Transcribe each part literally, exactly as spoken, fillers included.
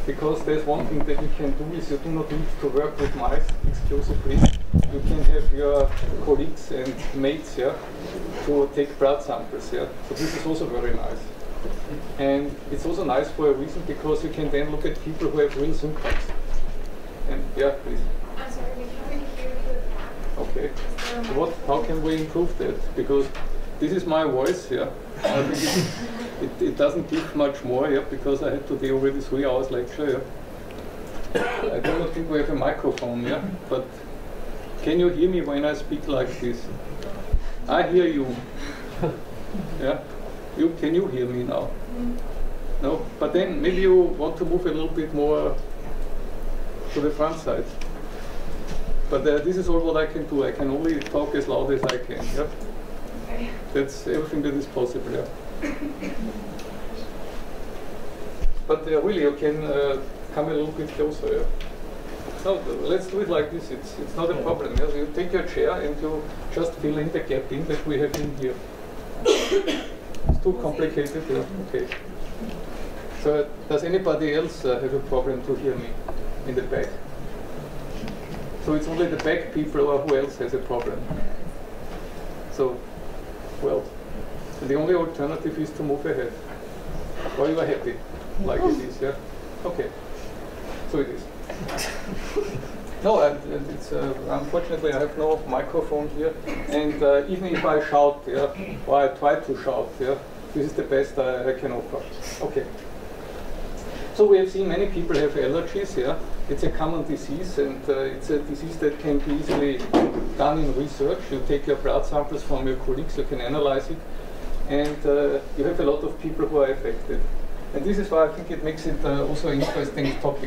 because there's one thing that you can do is you do not need to work with mice exclusively. You can have your colleagues and mates, yeah, to take blood samples, yeah. So this is also very nice. And it's also nice for a reason because you can then look at people who have real symptoms. And yeah, please. I'm sorry, we can't really hear you. Okay. So what? How can we improve that? Because this is my voice, yeah. I think it, it, it doesn't give much more, yeah, because I had today already three hours lecture, yeah. I do not think we have a microphone, yeah. But can you hear me when I speak like this? I hear you. Yeah. You, can you hear me now? Mm. No? But then maybe you want to move a little bit more to the front side. But uh, this is all what I can do. I can only talk as loud as I can. Yeah? Okay. That's everything that is possible. Yeah? But uh, really, you can uh, come a little bit closer. Yeah? No, let's do it like this. It's, it's not a problem. Yeah? You take your chair and you just fill in the gap in that we have in here. It's too complicated, yeah. Okay. So, does anybody else uh, have a problem to hear me in the back? So it's only the back people, or who else has a problem? So, well, the only alternative is to move ahead. Or you are happy, like it is, yeah? Okay. So it is. No, and, and it's uh, unfortunately I have no microphone here, and uh, even if I shout, yeah, or I try to shout, yeah, this is the best I, I can offer. Okay. So we have seen many people have allergies, yeah. It's a common disease, and uh, it's a disease that can be easily done in research. You take your blood samples from your colleagues, you can analyze it, and uh, you have a lot of people who are affected. And this is why I think it makes it uh, also an interesting topic.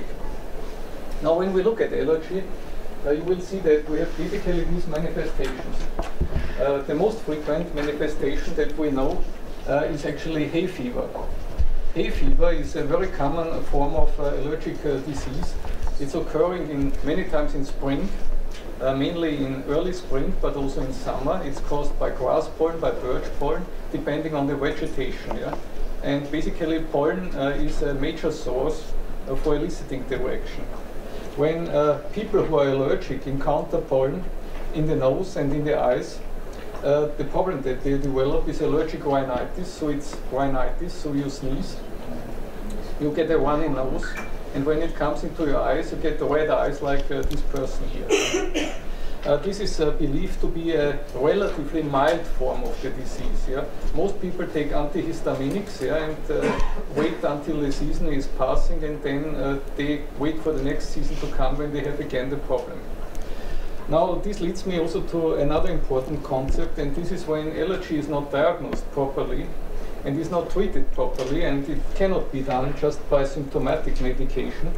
Now, when we look at allergy, uh, you will see that we have basically these manifestations. Uh, the most frequent manifestation that we know uh, is actually hay fever. Hay fever is a very common form of uh, allergic uh, disease. It's occurring in many times in spring, uh, mainly in early spring, but also in summer. It's caused by grass pollen, by birch pollen, depending on the vegetation. Yeah? And basically, pollen uh, is a major source uh, for eliciting the reaction. When uh, people who are allergic encounter pollen in the nose and in the eyes, uh, the problem that they develop is allergic rhinitis. So it's rhinitis, so you sneeze, you get a runny nose, and when it comes into your eyes, you get the red eyes like uh, this person here. Uh, this is uh, believed to be a relatively mild form of the disease. Yeah? Most people take antihistaminics, yeah, and uh, wait until the season is passing, and then uh, they wait for the next season to come when they have again the problem. Now, this leads me also to another important concept, and this is when allergy is not diagnosed properly and is not treated properly, and it cannot be done just by symptomatic medication.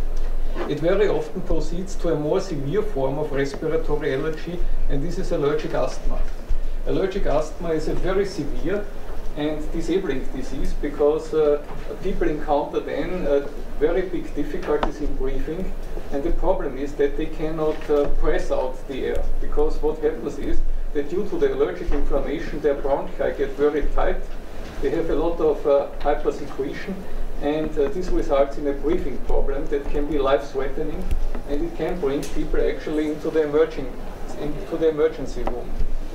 It very often proceeds to a more severe form of respiratory allergy, and this is allergic asthma. Allergic asthma is a very severe and disabling disease because uh, people encounter then uh, very big difficulties in breathing, and the problem is that they cannot uh, press out the air, because what happens is that due to the allergic inflammation, their bronchi get very tight, they have a lot of uh, hypersecretion, and uh, this results in a breathing problem that can be life-threatening, and it can bring people actually into the emerging, into the emergency room.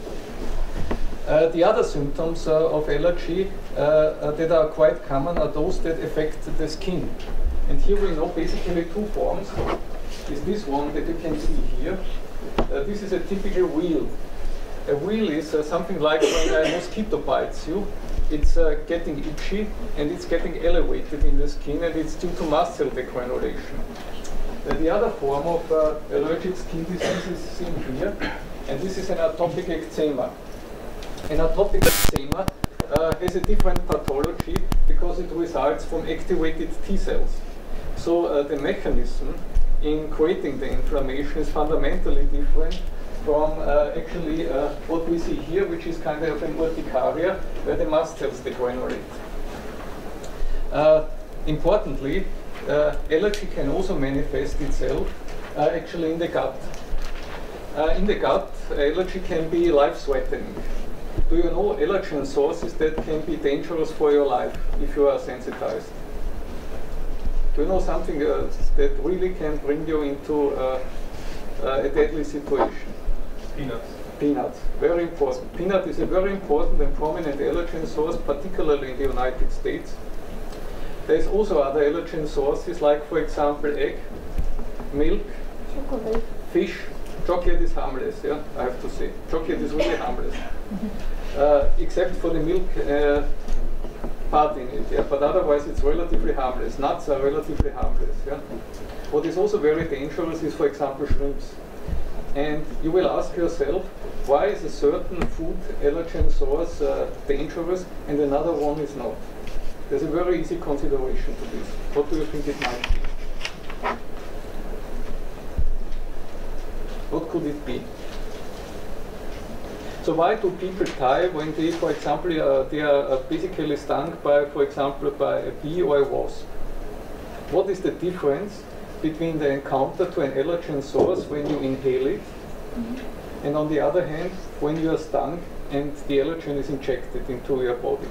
Uh, the other symptoms uh, of allergy uh, uh, that are quite common are those that affect the skin. And here we know basically two forms. Is this one that you can see here. Uh, this is a typical wheal. A wheal is uh, something like when a mosquito bites you. It's uh, getting itchy, and it's getting elevated in the skin, and it's due to mast cell degranulation. Uh, the other form of uh, allergic skin disease is seen here, and this is an atopic eczema. An atopic eczema uh, has a different pathology because it results from activated T cells. So uh, the mechanism in creating the inflammation is fundamentally different from uh, actually uh, what we see here, which is kind of an urticaria, where the mast cells degranulate. Uh, importantly, uh, allergy can also manifest itself uh, actually in the gut. Uh, in the gut, allergy can be life-threatening. Do you know allergen sources that can be dangerous for your life if you are sensitized? Do you know something uh, that really can bring you into uh, uh, a deadly situation? Peanuts. Peanuts, very important. Peanut is a very important and prominent allergen source, particularly in the United States. There's also other allergen sources, like, for example, egg, milk, Chocolate. fish. Chocolate is harmless, yeah, I have to say. Chocolate is really harmless, uh, except for the milk uh, part in it, yeah, but otherwise it's relatively harmless. Nuts are relatively harmless, yeah. What is also very dangerous is, for example, shrimps. And you will ask yourself, why is a certain food allergen source uh, dangerous and another one is not? There's a very easy consideration to this. What do you think it might be? What could it be? So why do people die when they, for example, uh, they are uh, basically stung by, for example, by a bee or a wasp? What is the difference between the encounter to an allergen source when you inhale it, mm-hmm. and on the other hand, when you are stung and the allergen is injected into your body?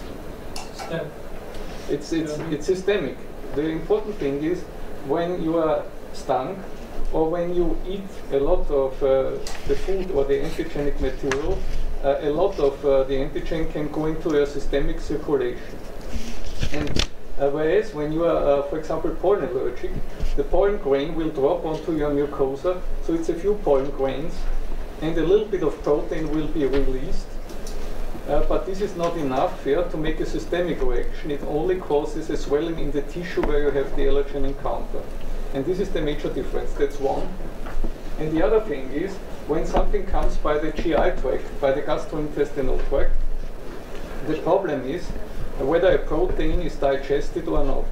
Stem. It's, it's, it's systemic. The important thing is when you are stung, or when you eat a lot of uh, the food or the antigenic material, uh, a lot of uh, the antigen can go into your systemic circulation. And uh, whereas when you are, uh, for example, pollen allergic, the pollen grain will drop onto your mucosa, so it's a few pollen grains, and a little bit of protein will be released. Uh, but this is not enough yeah, to make a systemic reaction. It only causes a swelling in the tissue where you have the allergen encounter. And this is the major difference. That's one. And the other thing is, when something comes by the G I tract, by the gastrointestinal tract, the problem is whether a protein is digested or not.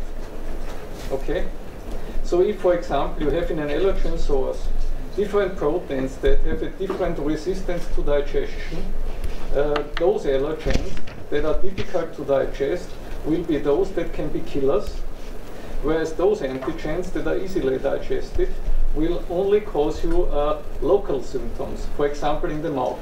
Okay? So if, for example, you have in an allergen source different proteins that have a different resistance to digestion, uh, those allergens that are difficult to digest will be those that can be killers, whereas those antigens that are easily digested will only cause you uh, local symptoms, for example, in the mouth.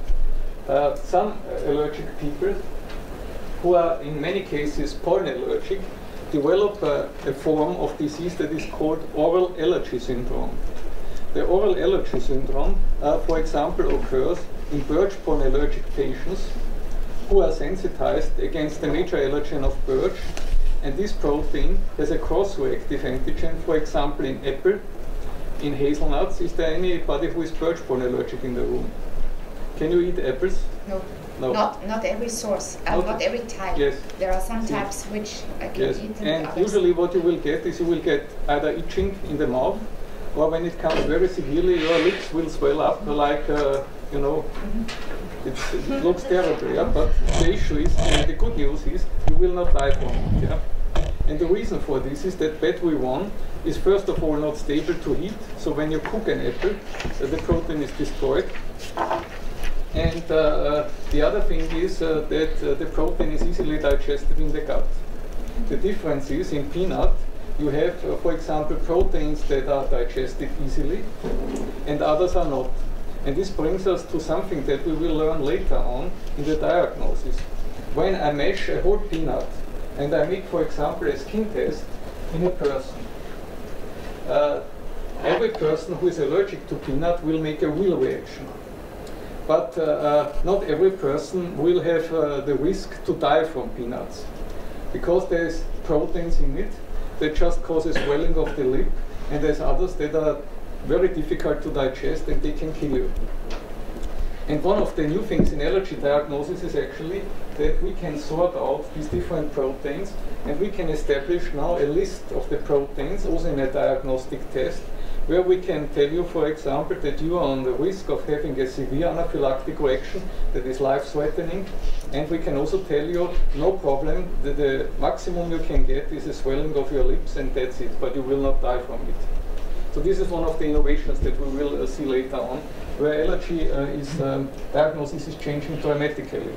Uh, some allergic people, who are in many cases pollen allergic, develop uh, a form of disease that is called oral allergy syndrome. The oral allergy syndrome, uh, for example, occurs in birch pollen allergic patients who are sensitized against the major allergen of birch. And this protein has a cross-reactive antigen, for example, in apple, in hazelnuts. Is there anybody who is birch pollen allergic in the room? Can you eat apples? No. No. Not, not every source, uh, not, not every type. Yes. There are some types which I can yes. eat. And, and usually what you will get is you will get either itching in the mouth, or when it comes very severely, your lips will swell up like, uh, you know, mm-hmm. it's, it looks terrible, yeah? But the issue is, and the good news is, you will not die from it. Yeah? And the reason for this is that battery one is first of all not stable to heat, so when you cook an apple, uh, the protein is destroyed. And uh, uh, the other thing is uh, that uh, the protein is easily digested in the gut. The difference is in peanut, you have, uh, for example, proteins that are digested easily, and others are not. And this brings us to something that we will learn later on in the diagnosis. When I mash a whole peanut, and I make, for example, a skin test in a person, uh, every person who is allergic to peanut will make a real reaction. But uh, uh, not every person will have uh, the risk to die from peanuts, because there's proteins in it that just causes swelling of the lip, and there's others that are very difficult to digest and they can kill you. And one of the new things in allergy diagnosis is actually that we can sort out these different proteins, and we can establish now a list of the proteins, also in a diagnostic test, where we can tell you, for example, that you are on the risk of having a severe anaphylactic reaction that is life-threatening, and we can also tell you, no problem, that the maximum you can get is a swelling of your lips, and that's it, but you will not die from it. So this is one of the innovations that we will uh, see later on, where allergy uh, is, um, diagnosis is changing dramatically.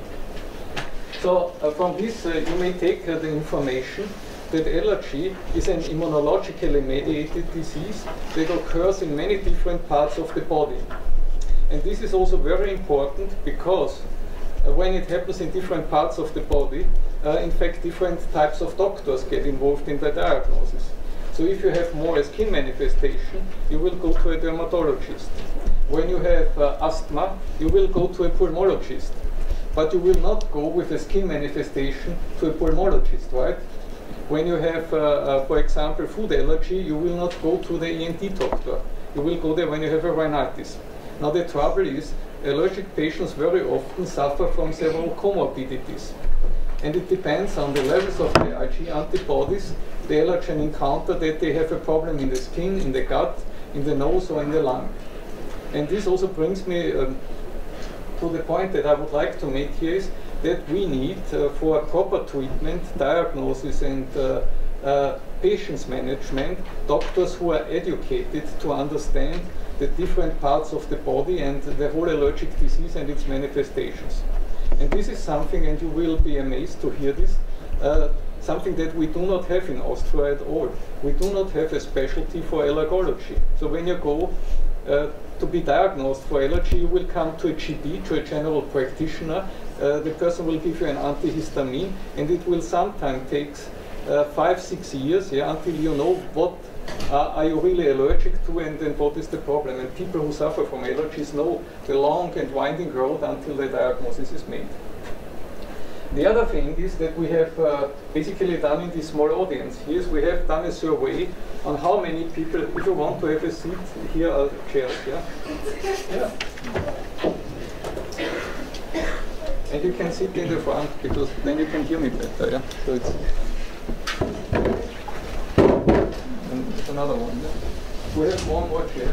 So uh, from this, uh, you may take uh, the information that allergy is an immunologically mediated disease that occurs in many different parts of the body. And this is also very important because uh, when it happens in different parts of the body, uh, in fact, different types of doctors get involved in the diagnosis. So if you have more skin manifestation, you will go to a dermatologist. When you have uh, asthma, you will go to a pulmonologist. But you will not go with a skin manifestation to a pulmonologist, right? When you have, uh, uh, for example, food allergy, you will not go to the E N T doctor. You will go there when you have a rhinitis. Now the trouble is, allergic patients very often suffer from several comorbidities. And it depends on the levels of the IgE antibodies the allergen encounter, that they have a problem in the skin, in the gut, in the nose, or in the lung. And this also brings me um, to the point that I would like to make here is that we need, uh, for proper treatment, diagnosis, and uh, uh, patients management, doctors who are educated to understand the different parts of the body and the whole allergic disease and its manifestations. And this is something, and you will be amazed to hear this, uh, something that we do not have in Austria at all. We do not have a specialty for allergology. So when you go uh, to be diagnosed for allergy, you will come to a G P, to a general practitioner. Uh, the person will give you an antihistamine, and it will sometimes take uh, five, six years yeah, until you know what uh, are you really allergic to, and then what is the problem. And people who suffer from allergies know the long and winding road until the diagnosis is made. The other thing is that we have uh, basically done in this small audience here is we have done a survey on how many people, if you want to have a seat, here are chairs, yeah? Yeah. And you can sit in the front, because then you can hear me better, yeah? So it's, and there's another one, yeah? We have one more chair.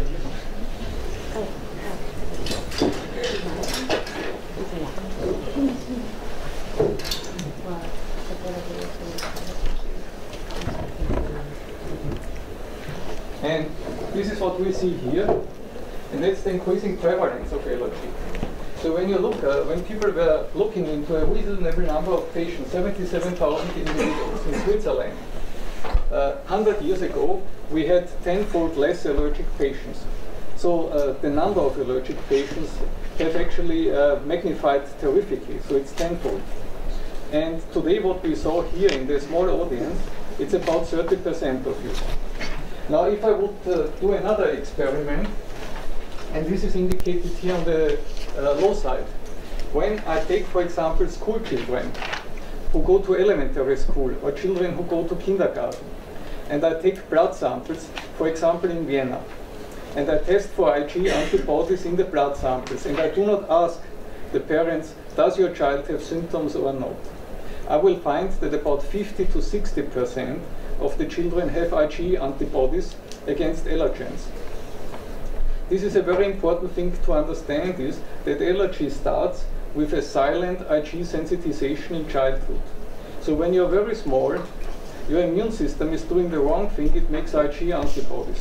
And this is what we see here, and that's the increasing prevalence of allergy. So when you look, uh, when people were looking into a reasonable number of patients, seventy-seven thousand individuals in Switzerland, uh, one hundred years ago, we had tenfold less allergic patients. So uh, the number of allergic patients have actually uh, magnified terrifically, so it's tenfold. And today what we saw here in the small audience, it's about thirty percent of you. Now if I would uh, do another experiment, and this is indicated here on the uh, low side. When I take, for example, school children who go to elementary school, or children who go to kindergarten, and I take blood samples, for example in Vienna, and I test for IgE antibodies in the blood samples, and I do not ask the parents, does your child have symptoms or not? I will find that about fifty to sixty percent of the children have IgE antibodies against allergens. This is a very important thing to understand, is that allergy starts with a silent IgE sensitization in childhood. So when you're very small, your immune system is doing the wrong thing, it makes IgE antibodies.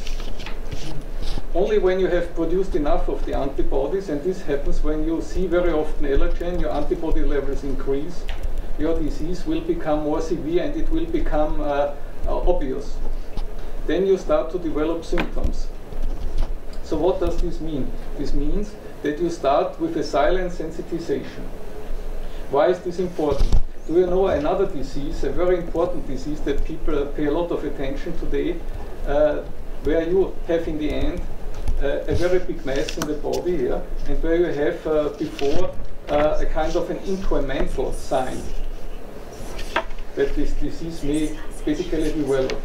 Only when you have produced enough of the antibodies, and this happens when you see very often allergen, your antibody levels increase, your disease will become more severe and it will become uh, uh, obvious. Then you start to develop symptoms. So what does this mean? This means that you start with a silent sensitization. Why is this important? Do you know another disease, a very important disease that people pay a lot of attention today, uh, where you have in the end uh, a very big mass in the body, yeah, and where you have uh, before uh, a kind of an incremental sign that this disease may basically develop.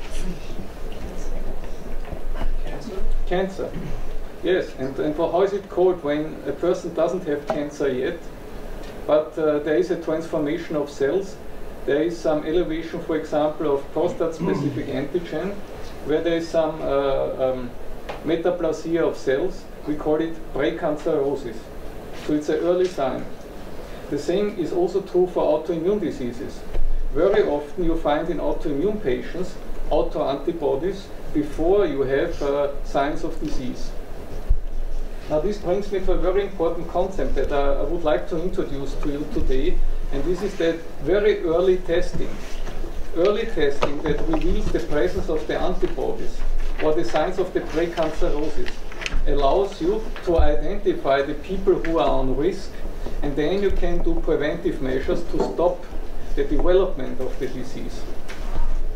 Cancer? Cancer. Yes, and, and for how is it called when a person doesn't have cancer yet, but uh, there is a transformation of cells, there is some elevation, for example, of prostate-specific antigen, where there is some uh, um, metaplasia of cells, we call it precancerosis. So it's an early sign. The same is also true for autoimmune diseases. Very often you find in autoimmune patients autoantibodies before you have uh, signs of disease. Now this brings me to a very important concept that I, I would like to introduce to you today, and this is that very early testing. Early testing that reveals the presence of the antibodies or the signs of the precancerosis allows you to identify the people who are on risk, and then you can do preventive measures to stop the development of the disease.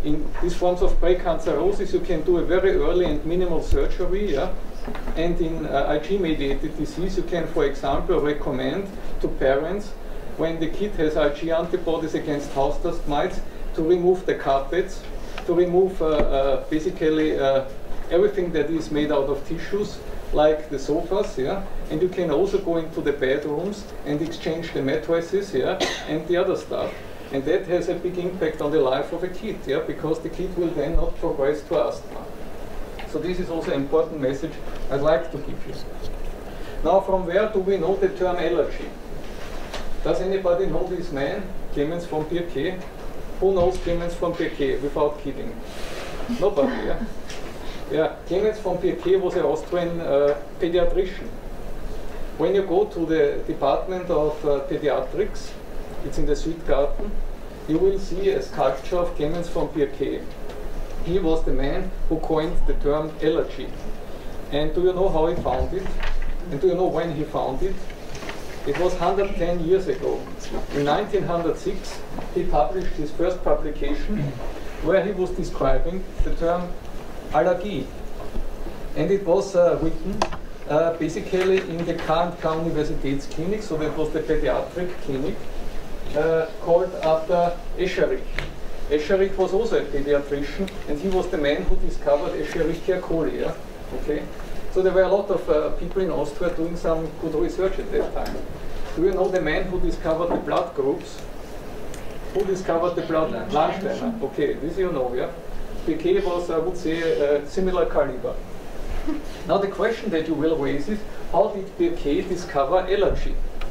in these forms of precancerosis, you can do a very early and minimal surgery, yeah? And in uh, I G-mediated disease, you can, for example, recommend to parents, when the kid has I G antibodies against house dust mites, to remove the carpets, to remove uh, uh, basically uh, everything that is made out of tissues, like the sofas, yeah? And you can also go into the bedrooms and exchange the mattresses, yeah? And the other stuff. And that has a big impact on the life of a kid, yeah? Because the kid will then not progress to asthma. So this is also an important message I'd like to give you. Now, from where do we know the term allergy? Does anybody know this man, Clemens von Pirquet? Who knows Clemens von Pirquet without kidding? Nobody, yeah? Yeah, Clemens von Pirquet was an Austrian uh, pediatrician. When you go to the Department of uh, Pediatrics, it's in the Südgarten, you will see a sculpture of Clemens von Pirquet. He was the man who coined the term allergy. And do you know how he found it? And do you know when he found it? It was one hundred ten years ago. In nineteen oh six, he published his first publication where he was describing the term allergy. And it was uh, written uh, basically in the K and K Universitätsklinik, so that was the pediatric clinic, uh, called after Escherich. Escherich was also a pediatrician, and he was the man who discovered Escherichia coli. Yeah? Okay? So there were a lot of uh, people in Austria doing some good research at that time. Do you know the man who discovered the blood groups? Who discovered the blood? Landsteiner. Okay, this you know, yeah? Pirquet was, I would say, a similar caliber. Now the question that you will raise is, how did Pirquet discover allergy?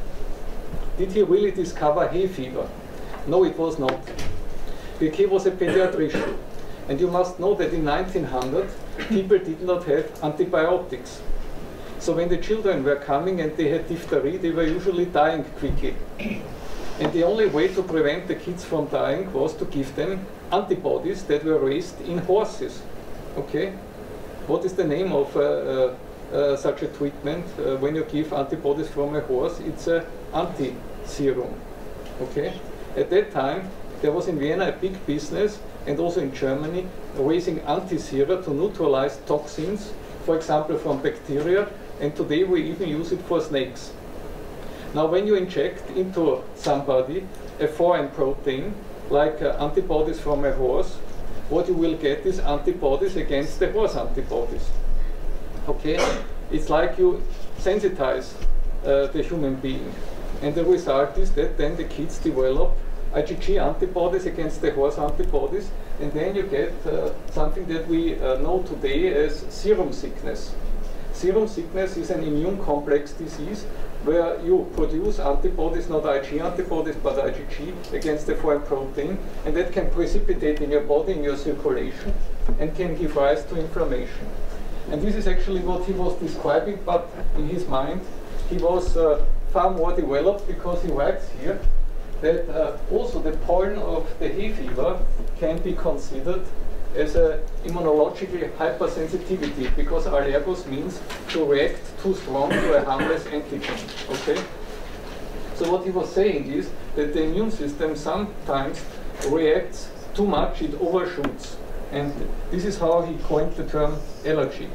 Did he really discover hay fever? No, it was not. Pirquet was a pediatrician. And you must know that in nineteen hundred, people did not have antibiotics. So when the children were coming and they had diphtheria, they were usually dying quickly. And the only way to prevent the kids from dying was to give them antibodies that were raised in horses. Okay? What is the name of uh, uh, uh, such a treatment? Uh, when you give antibodies from a horse, it's an anti-serum. Okay? At that time, there was in Vienna a big business, and also in Germany, raising anti-sera to neutralize toxins, for example, from bacteria, and today we even use it for snakes. Now, when you inject into somebody a foreign protein, like uh, antibodies from a horse, what you will get is antibodies against the horse antibodies. Okay? It's like you sensitize uh, the human being. And the result is that then the kids develop I G G antibodies against the horse antibodies, and then you get uh, something that we uh, know today as serum sickness. Serum sickness is an immune complex disease where you produce antibodies, not I G antibodies, but I G G against the foreign protein, and that can precipitate in your body, in your circulation, and can give rise to inflammation. And this is actually what he was describing, but in his mind, he was uh, far more developed, because he writes here that uh, also the pollen of the hay fever can be considered as a immunological hypersensitivity, because allergos means to react too strong to a harmless antigen. Okay? So what he was saying is that the immune system sometimes reacts too much, it overshoots. And this is how he coined the term allergy.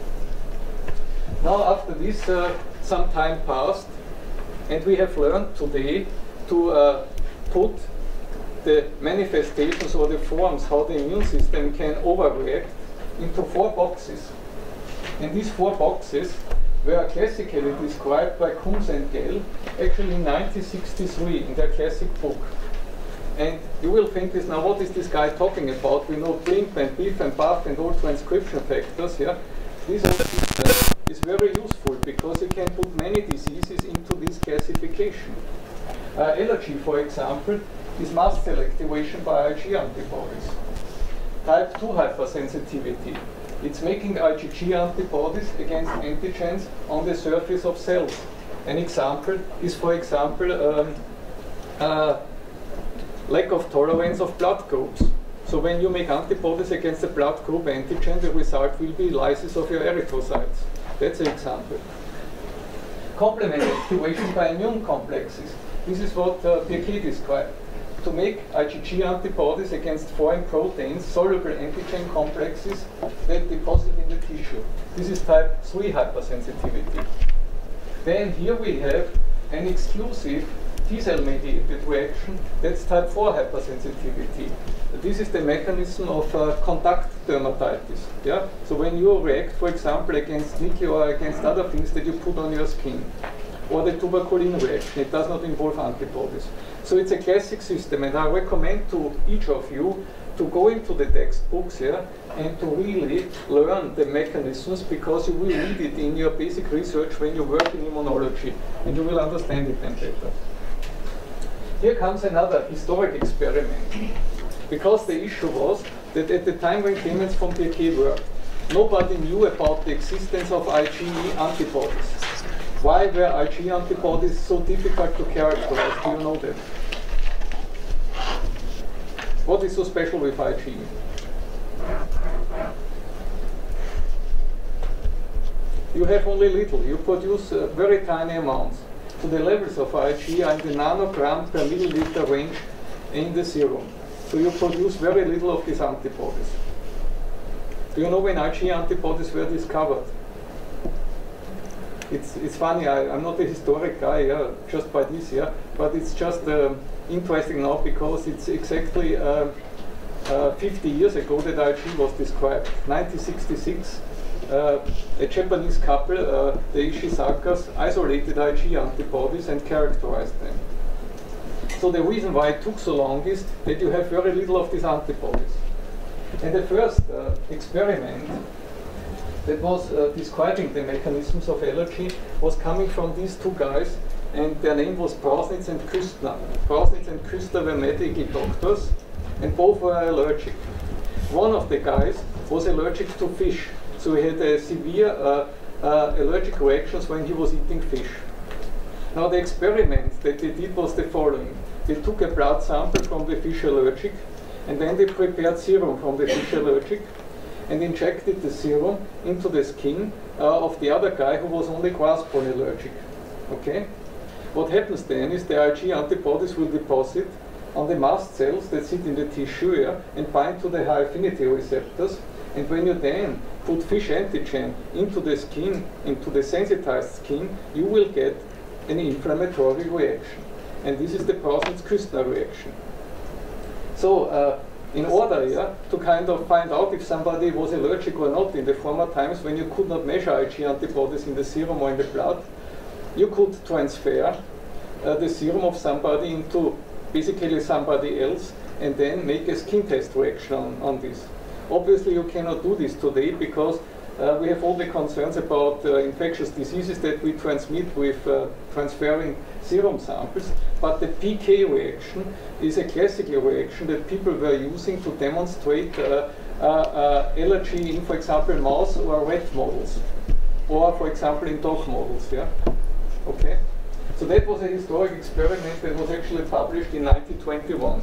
Now after this, uh, some time passed, and we have learned today to uh, put the manifestations or the forms how the immune system can overreact into four boxes. And these four boxes were classically described by Kunz and Gell actually in nineteen sixty-three in their classic book. And you will think this, now what is this guy talking about? We know blimp and biff and buff and all transcription factors. Yeah? This system is very useful because you can put many diseases into this classification. Uh, allergy, for example, is mast cell activation by I G antibodies. Type two hypersensitivity. It's making I G G antibodies against antigens on the surface of cells. An example is, for example, um, uh, lack of tolerance of blood groups. So when you make antibodies against a blood group antigen, the result will be lysis of your erythrocytes. That's an example. Complement activation by immune complexes. This is what uh, Pirquet described. to make IgG antibodies against foreign proteins, soluble antigen complexes that deposit in the tissue. This is type three hypersensitivity. Then here we have an exclusive T-cell mediated reaction, that's type four hypersensitivity. This is the mechanism of uh, contact dermatitis. Yeah? So when you react, for example, against nickel or against other things that you put on your skin, or the tuberculin reaction, it does not involve antibodies. So it's a classic system, and I recommend to each of you to go into the textbooks here and to really learn the mechanisms, because you will need it in your basic research when you work in immunology, and you will understand it then better. Here comes another historic experiment, because the issue was that at the time when Clemens von Pirquet worked, nobody knew about the existence of IgE antibodies. Why were IgE antibodies so difficult to characterize? Do you know that? What is so special with IgE? You have only little. You produce uh, very tiny amounts. So the levels of IgE are in the nanogram per milliliter range in the serum. So you produce very little of these antibodies. Do you know when IgE antibodies were discovered? It's, it's funny, I, I'm not a historic guy, yeah, just by this year, but it's just uh, interesting now because it's exactly uh, uh, fifty years ago that IgE was described. nineteen sixty-six, uh, a Japanese couple, uh, the Ishizakas, isolated IgE antibodies and characterized them. So the reason why it took so long is that you have very little of these antibodies. And the first uh, experiment that was uh, describing the mechanisms of allergy was coming from these two guys, and their name was Brausnitz and Küstler. Brausnitz and Küstler were medical doctors, and both were allergic. One of the guys was allergic to fish, so he had a severe uh, uh, allergic reactions when he was eating fish. Now the experiment that they did was the following. They took a blood sample from the fish allergic, and then they prepared serum from the fish allergic, and injected the serum into the skin uh, of the other guy who was only grass-borne allergic. Okay? What happens then is the IgE antibodies will deposit on the mast cells that sit in the tissue here and bind to the high affinity receptors. And when you then put fish antigen into the skin, into the sensitized skin, you will get an inflammatory reaction. And this is the Brausnitz-Küstler reaction. So, uh, in order yeah, to kind of find out if somebody was allergic or not in the former times when you could not measure IgE antibodies in the serum or in the blood, you could transfer uh, the serum of somebody into basically somebody else and then make a skin test reaction on, on this. Obviously you cannot do this today because uh, we have all the concerns about uh, infectious diseases that we transmit with uh, transferring serum samples, but the P K reaction is a classical reaction that people were using to demonstrate uh, uh, uh, allergy in, for example, mouse or rat models, or, for example, in dog models. Yeah, okay. So that was a historic experiment that was actually published in nineteen twenty-one.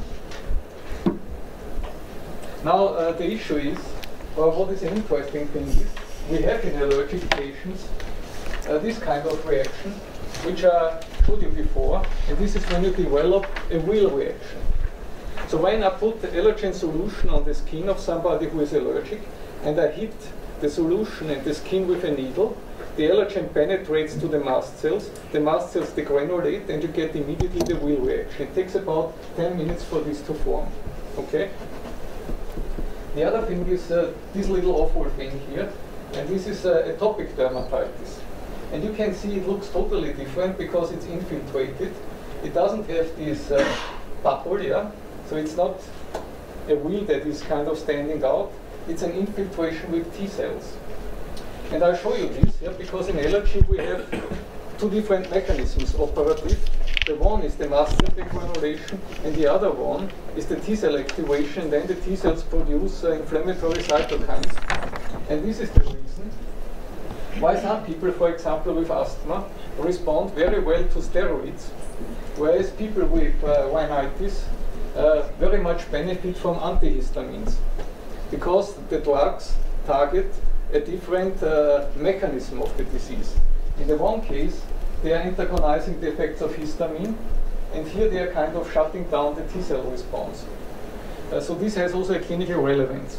Now uh, the issue is, or what is an interesting thing is, we have in allergic patients uh, this kind of reaction, which I showed you before, and this is when you develop a real reaction. So when I put the allergen solution on the skin of somebody who is allergic, and I hit the solution in the skin with a needle, the allergen penetrates to the mast cells, the mast cells degranulate, and you get immediately the real reaction. It takes about ten minutes for this to form. Okay? The other thing is uh, this little awful thing here, and this is uh, atopic dermatitis. And you can see it looks totally different because it's infiltrated. It doesn't have this uh, bubble, yeah? So it's not a wheel that is kind of standing out. It's an infiltration with T cells. And I'll show you this here because in allergy we have two different mechanisms operative. The one is the mast cell degranulation, and the other one is the T cell activation. Then the T cells produce uh, inflammatory cytokines. And this is the reason why some people, for example, with asthma, respond very well to steroids, whereas people with uh, rhinitis uh, very much benefit from antihistamines, because the drugs target a different uh, mechanism of the disease. In the one case, they are antagonizing the effects of histamine, and here they are kind of shutting down the T cell response. Uh, so this has also a clinical relevance.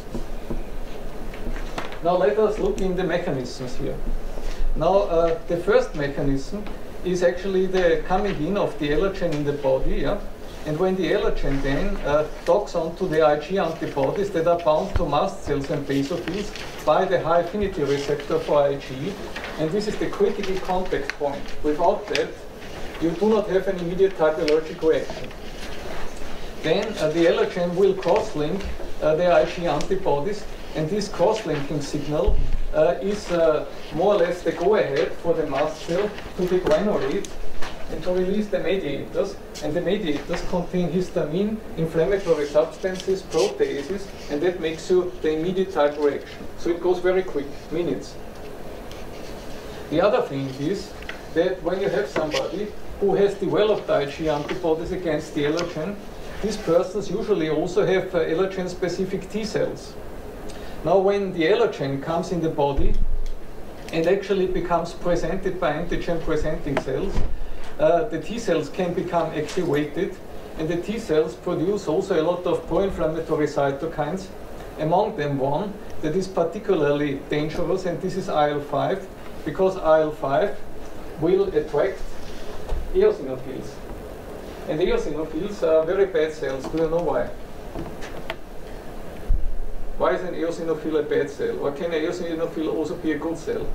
Now let us look in the mechanisms here. Now uh, the first mechanism is actually the coming in of the allergen in the body, yeah? And when the allergen then uh, docks onto the IgE antibodies that are bound to mast cells and basophils by the high affinity receptor for IgE, and this is the critical contact point. Without that, you do not have an immediate type allergic reaction. Then uh, the allergen will cross-link uh, the IgE antibodies, and this cross-linking signal uh, is uh, more or less the go-ahead for the mast cell to degranulate and to release the mediators, and the mediators contain histamine, inflammatory substances, proteases, and that makes you the immediate type reaction. So it goes very quick, minutes. The other thing is that when you have somebody who has developed IgE antibodies against the allergen, these persons usually also have uh, allergen-specific T cells. Now when the allergen comes in the body and actually becomes presented by antigen-presenting cells, Uh, the T cells can become activated, and the T cells produce also a lot of pro-inflammatory cytokines, among them one that is particularly dangerous, and this is I L five, because I L five will attract eosinophils. And eosinophils are very bad cells. Do you know why? Why is an eosinophil a bad cell? Or can an eosinophil also be a good cell?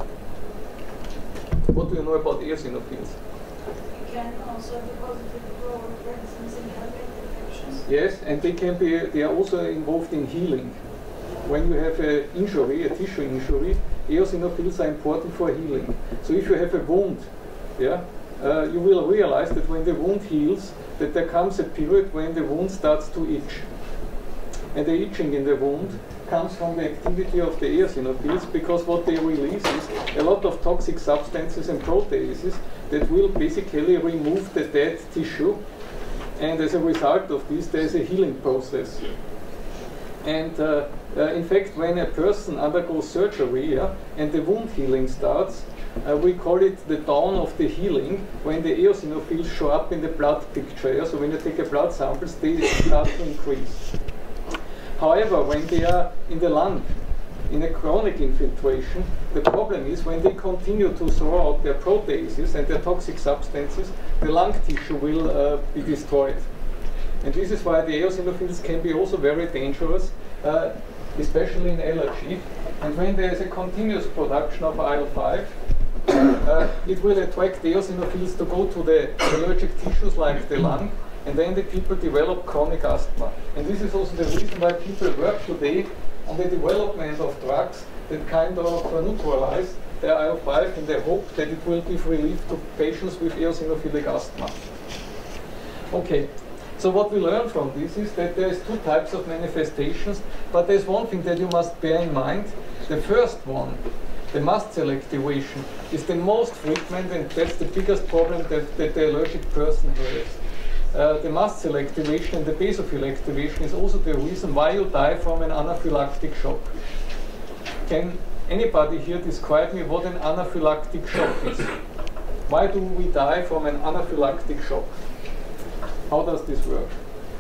What do you know about eosinophils? Can also have a positive role, for instance, in health infections. Yes, and they can be, they are also involved in healing. When you have an injury, a tissue injury, eosinophils are important for healing. So if you have a wound, yeah, uh, you will realize that when the wound heals, that there comes a period when the wound starts to itch. And the itching in the wound comes from the activity of the eosinophils, because what they release is a lot of toxic substances and proteases that will basically remove the dead tissue, and as a result of this there is a healing process. And uh, uh, in fact, when a person undergoes surgery, yeah, and the wound healing starts, uh, we call it the dawn of the healing, when the eosinophils show up in the blood picture. Yeah? So when you take a blood samples, they start to increase. However, when they are in the lung, in a chronic infiltration, the problem is when they continue to throw out their proteases and their toxic substances, the lung tissue will uh, be destroyed. And this is why the eosinophils can be also very dangerous, uh, especially in allergy. And when there is a continuous production of I L five, uh, it will attract the eosinophils to go to the allergic tissues like the lung, and then the people develop chronic asthma. And this is also the reason why people work today on the development of drugs that kind of uh, neutralize their I L five in the hope that it will give relief to patients with eosinophilic asthma. Okay, so what we learn from this is that there is two types of manifestations, but there's one thing that you must bear in mind. The first one, the mast cell activation, is the most frequent, and that's the biggest problem that, that the allergic person has. Uh, the mast cell activation and the basophil activation is also the reason why you die from an anaphylactic shock. Can anybody here describe me what an anaphylactic shock is? Why do we die from an anaphylactic shock? How does this work?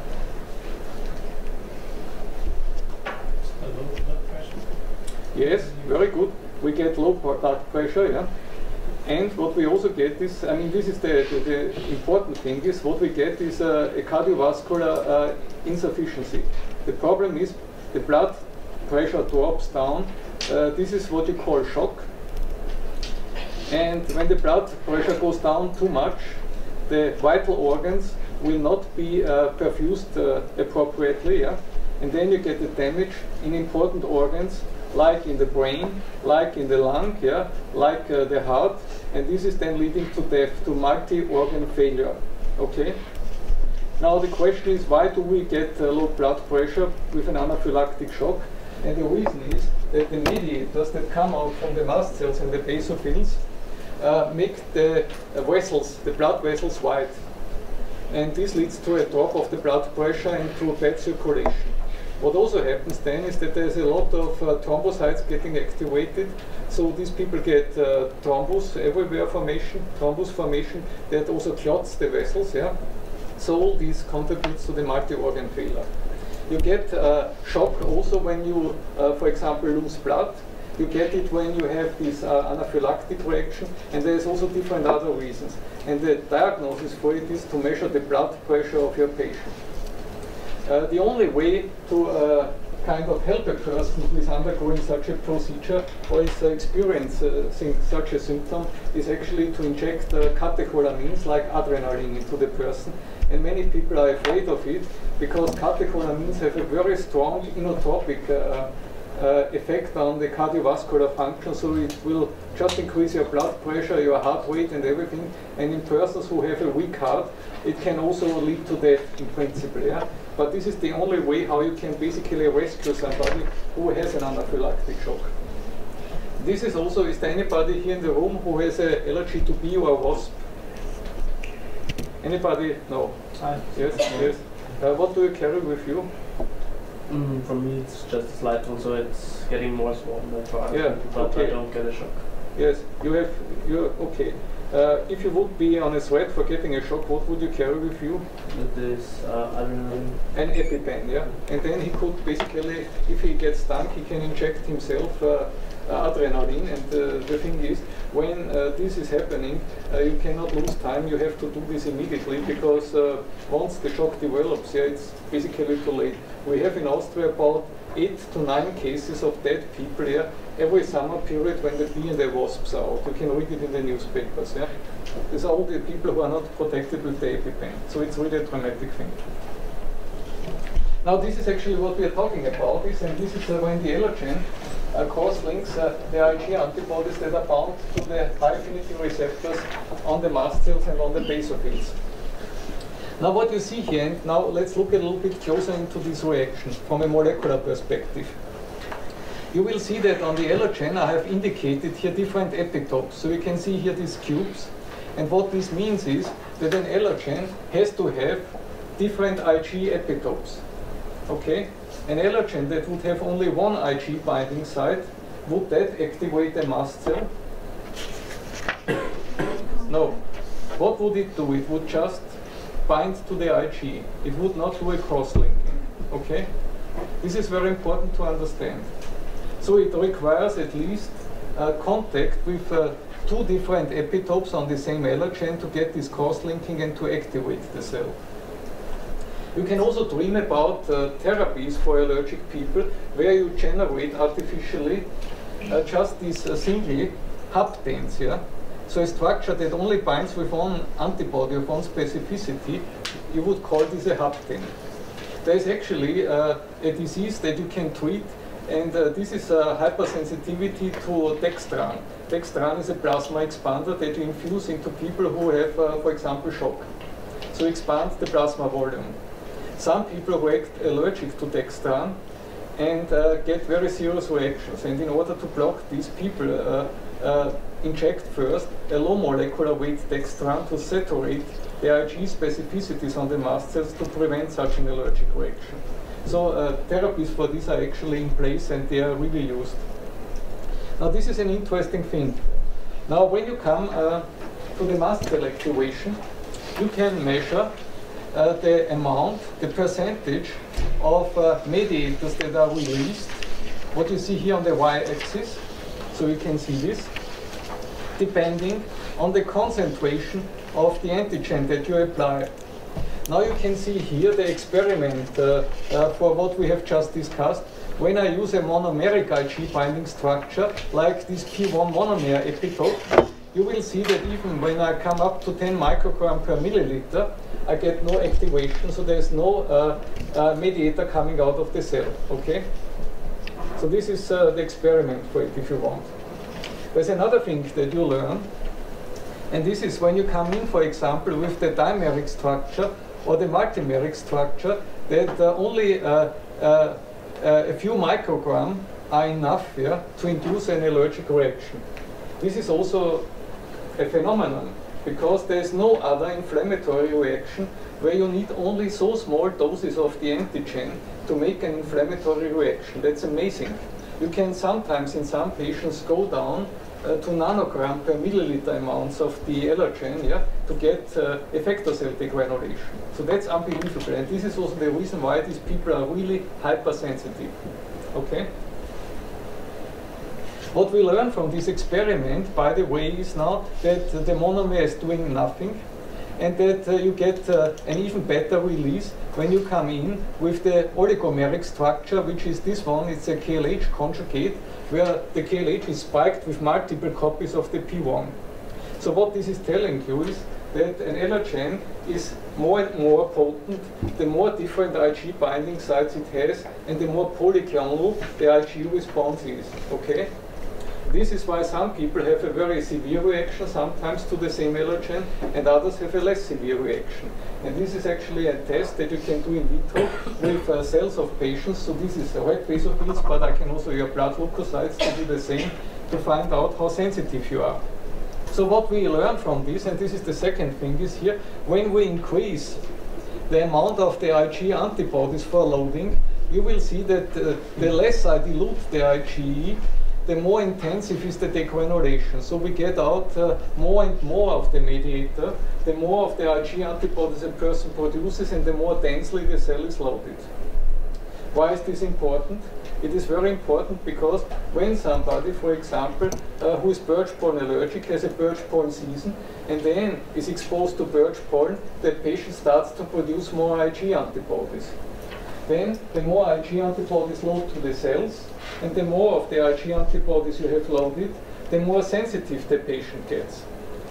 Low blood pressure. Yes, very good. We get low blood pressure, yeah. And what we also get is, I mean, this is the, the, the important thing, is what we get is uh, a cardiovascular uh, insufficiency. The problem is the blood pressure drops down. Uh, this is what you call shock. And when the blood pressure goes down too much, the vital organs will not be uh, perfused uh, appropriately, yeah? And then you get the damage in important organs, like in the brain, like in the lung, yeah, like uh, the heart, and this is then leading to death, to multi-organ failure. Okay. Now the question is, why do we get uh, low blood pressure with an anaphylactic shock? And the reason is that the mediators that come out from the mast cells and the basophils uh, make the uh, vessels, the blood vessels, wide, and this leads to a drop of the blood pressure and to bad circulation. What also happens then is that there's a lot of uh, thrombocytes getting activated. So these people get uh, thrombus everywhere formation, thrombus formation that also clots the vessels. Yeah. So all this contributes to the multi-organ failure. You get uh, shock also when you, uh, for example, lose blood. You get it when you have this uh, anaphylactic reaction, and there's also different other reasons. And the diagnosis for it is to measure the blood pressure of your patient. Uh, the only way to uh, kind of help a person who is undergoing such a procedure or is uh, experiencing such a symptom is actually to inject uh, catecholamines like adrenaline into the person. And many people are afraid of it because catecholamines have a very strong inotropic uh, uh, effect on the cardiovascular function, so it will just increase your blood pressure, your heart rate and everything. And in persons who have a weak heart, it can also lead to death in principle. Yeah? But this is the only way how you can basically rescue somebody who has an anaphylactic shock. This is also, is there anybody here in the room who has an allergy to bee or wasp? Anybody? No. Hi. Yes, yes. Uh, what do you carry with you? Mm, for me, it's just a slight one, so it's getting more swollen. That's why. Yeah, But okay. I don't get a shock. Yes, you have, you okay. Uh, if you would be on a threat for getting a shock, what would you carry with you? With this uh, adrenaline. An EpiPen, yeah. And then he could basically, if he gets stung, he can inject himself uh, uh, adrenaline. And uh, the thing is, when uh, this is happening, uh, you cannot lose time. You have to do this immediately because uh, once the shock develops, yeah, it's basically too late. We have in Austria about eight to nine cases of dead people here every summer period when the bee and the wasps are out. You can read it in the newspapers. Yeah? These are all the people who are not protected with the EpiPen. So it's really a dramatic thing. Now this is actually what we are talking about, is, and this is uh, when the allergen uh, cross-links uh, the IgG antibodies that are bound to the high-affinity receptors on the mast cells and on the basophils. Now what you see here, and now let's look a little bit closer into this reaction from a molecular perspective. You will see that on the allergen I have indicated here different epitopes. So you can see here these cubes. And what this means is that an allergen has to have different IgG epitopes. Okay? An allergen that would have only one IgG binding site, would that activate a mast cell? No. What would it do? It would just bind to the IgG. It would not do a cross-linking. Okay? This is very important to understand. So it requires at least uh, contact with uh, two different epitopes on the same allergen to get this cross-linking and to activate the cell. You can also dream about uh, therapies for allergic people where you generate artificially uh, just these uh, single haptens, yeah? So a structure that only binds with one antibody of one specificity, you would call this a hapten. There is actually uh, a disease that you can treat, and uh, this is a hypersensitivity to dextran. Dextran is a plasma expander that you infuse into people who have, uh, for example, shock. So expand the plasma volume. Some people react allergic to dextran and uh, get very serious reactions. And in order to block these people, uh, uh, inject first a low molecular weight dextran to saturate the IgG specificities on the mast cells to prevent such an allergic reaction. So uh, therapies for this are actually in place and they are really used. Now this is an interesting thing. Now when you come uh, to the mast cell activation, you can measure uh, the amount, the percentage of uh, mediators that are released. What you see here on the y-axis, so you can see this, depending on the concentration of the antigen that you apply. Now you can see here the experiment uh, uh, for what we have just discussed. When I use a monomeric IgG binding structure, like this P one monomer epitope, you will see that even when I come up to ten microgram per milliliter, I get no activation, so there is no uh, uh, mediator coming out of the cell. Okay? So this is uh, the experiment for it, if you want. There's another thing that you learn, and this is when you come in, for example, with the dimeric structure or the multimeric structure, that uh, only uh, uh, uh, a few microgram are enough, yeah, to induce an allergic reaction. This is also a phenomenon because there is no other inflammatory reaction where you need only so small doses of the antigen to make an inflammatory reaction. That's amazing. You can sometimes in some patients go down uh, to nanogram per milliliter amounts of the allergen, yeah, to get uh, effector cell degranulation. So that's unbelievable, and this is also the reason why these people are really hypersensitive. Okay? What we learn from this experiment, by the way, is now that the monomer is doing nothing, and that uh, you get uh, an even better release when you come in with the oligomeric structure, which is this one. It's a K L H conjugate, where the K L H is spiked with multiple copies of the P one. So what this is telling you is that an allergen is more and more potent the more different IgE binding sites it has, and the more polyclonal the IgE response is. Okay? This is why some people have a very severe reaction sometimes to the same allergen, and others have a less severe reaction. And this is actually a test that you can do in vitro with uh, cells of patients. So this is red basophils, but I can also use blood leukocytes to do the same to find out how sensitive you are. So what we learn from this, and this is the second thing, is here, when we increase the amount of the IgE antibodies for loading, you will see that uh, the less I dilute the IgE, the more intensive is the degranulation. So we get out uh, more and more of the mediator, the more of the IgE antibodies a person produces, and the more densely the cell is loaded. Why is this important? It is very important because when somebody, for example, uh, who is birch pollen allergic, has a birch pollen season, and then is exposed to birch pollen, the patient starts to produce more IgE antibodies. Then the more IgE antibodies load to the cells, and the more of the IgE antibodies you have loaded, the more sensitive the patient gets.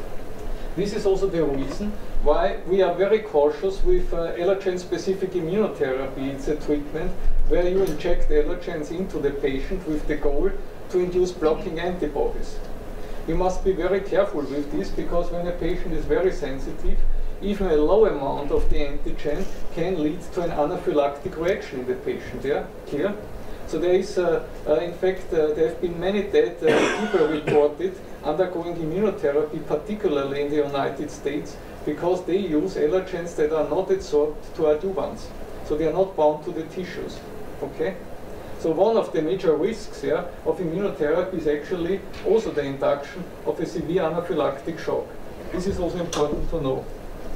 This is also the reason why we are very cautious with uh, allergen-specific immunotherapy. It's a treatment where you inject allergens into the patient with the goal to induce blocking antibodies. You must be very careful with this, because when a patient is very sensitive, even a low amount of the antigen can lead to an anaphylactic reaction in the patient. Yeah? Clear? So there is, uh, uh, in fact, uh, there have been many dead uh, people reported undergoing immunotherapy, particularly in the United States, because they use allergens that are not adsorbed to adjuvants. So they are not bound to the tissues. Okay? So one of the major risks, yeah, of immunotherapy is actually also the induction of a severe anaphylactic shock. This is also important to know.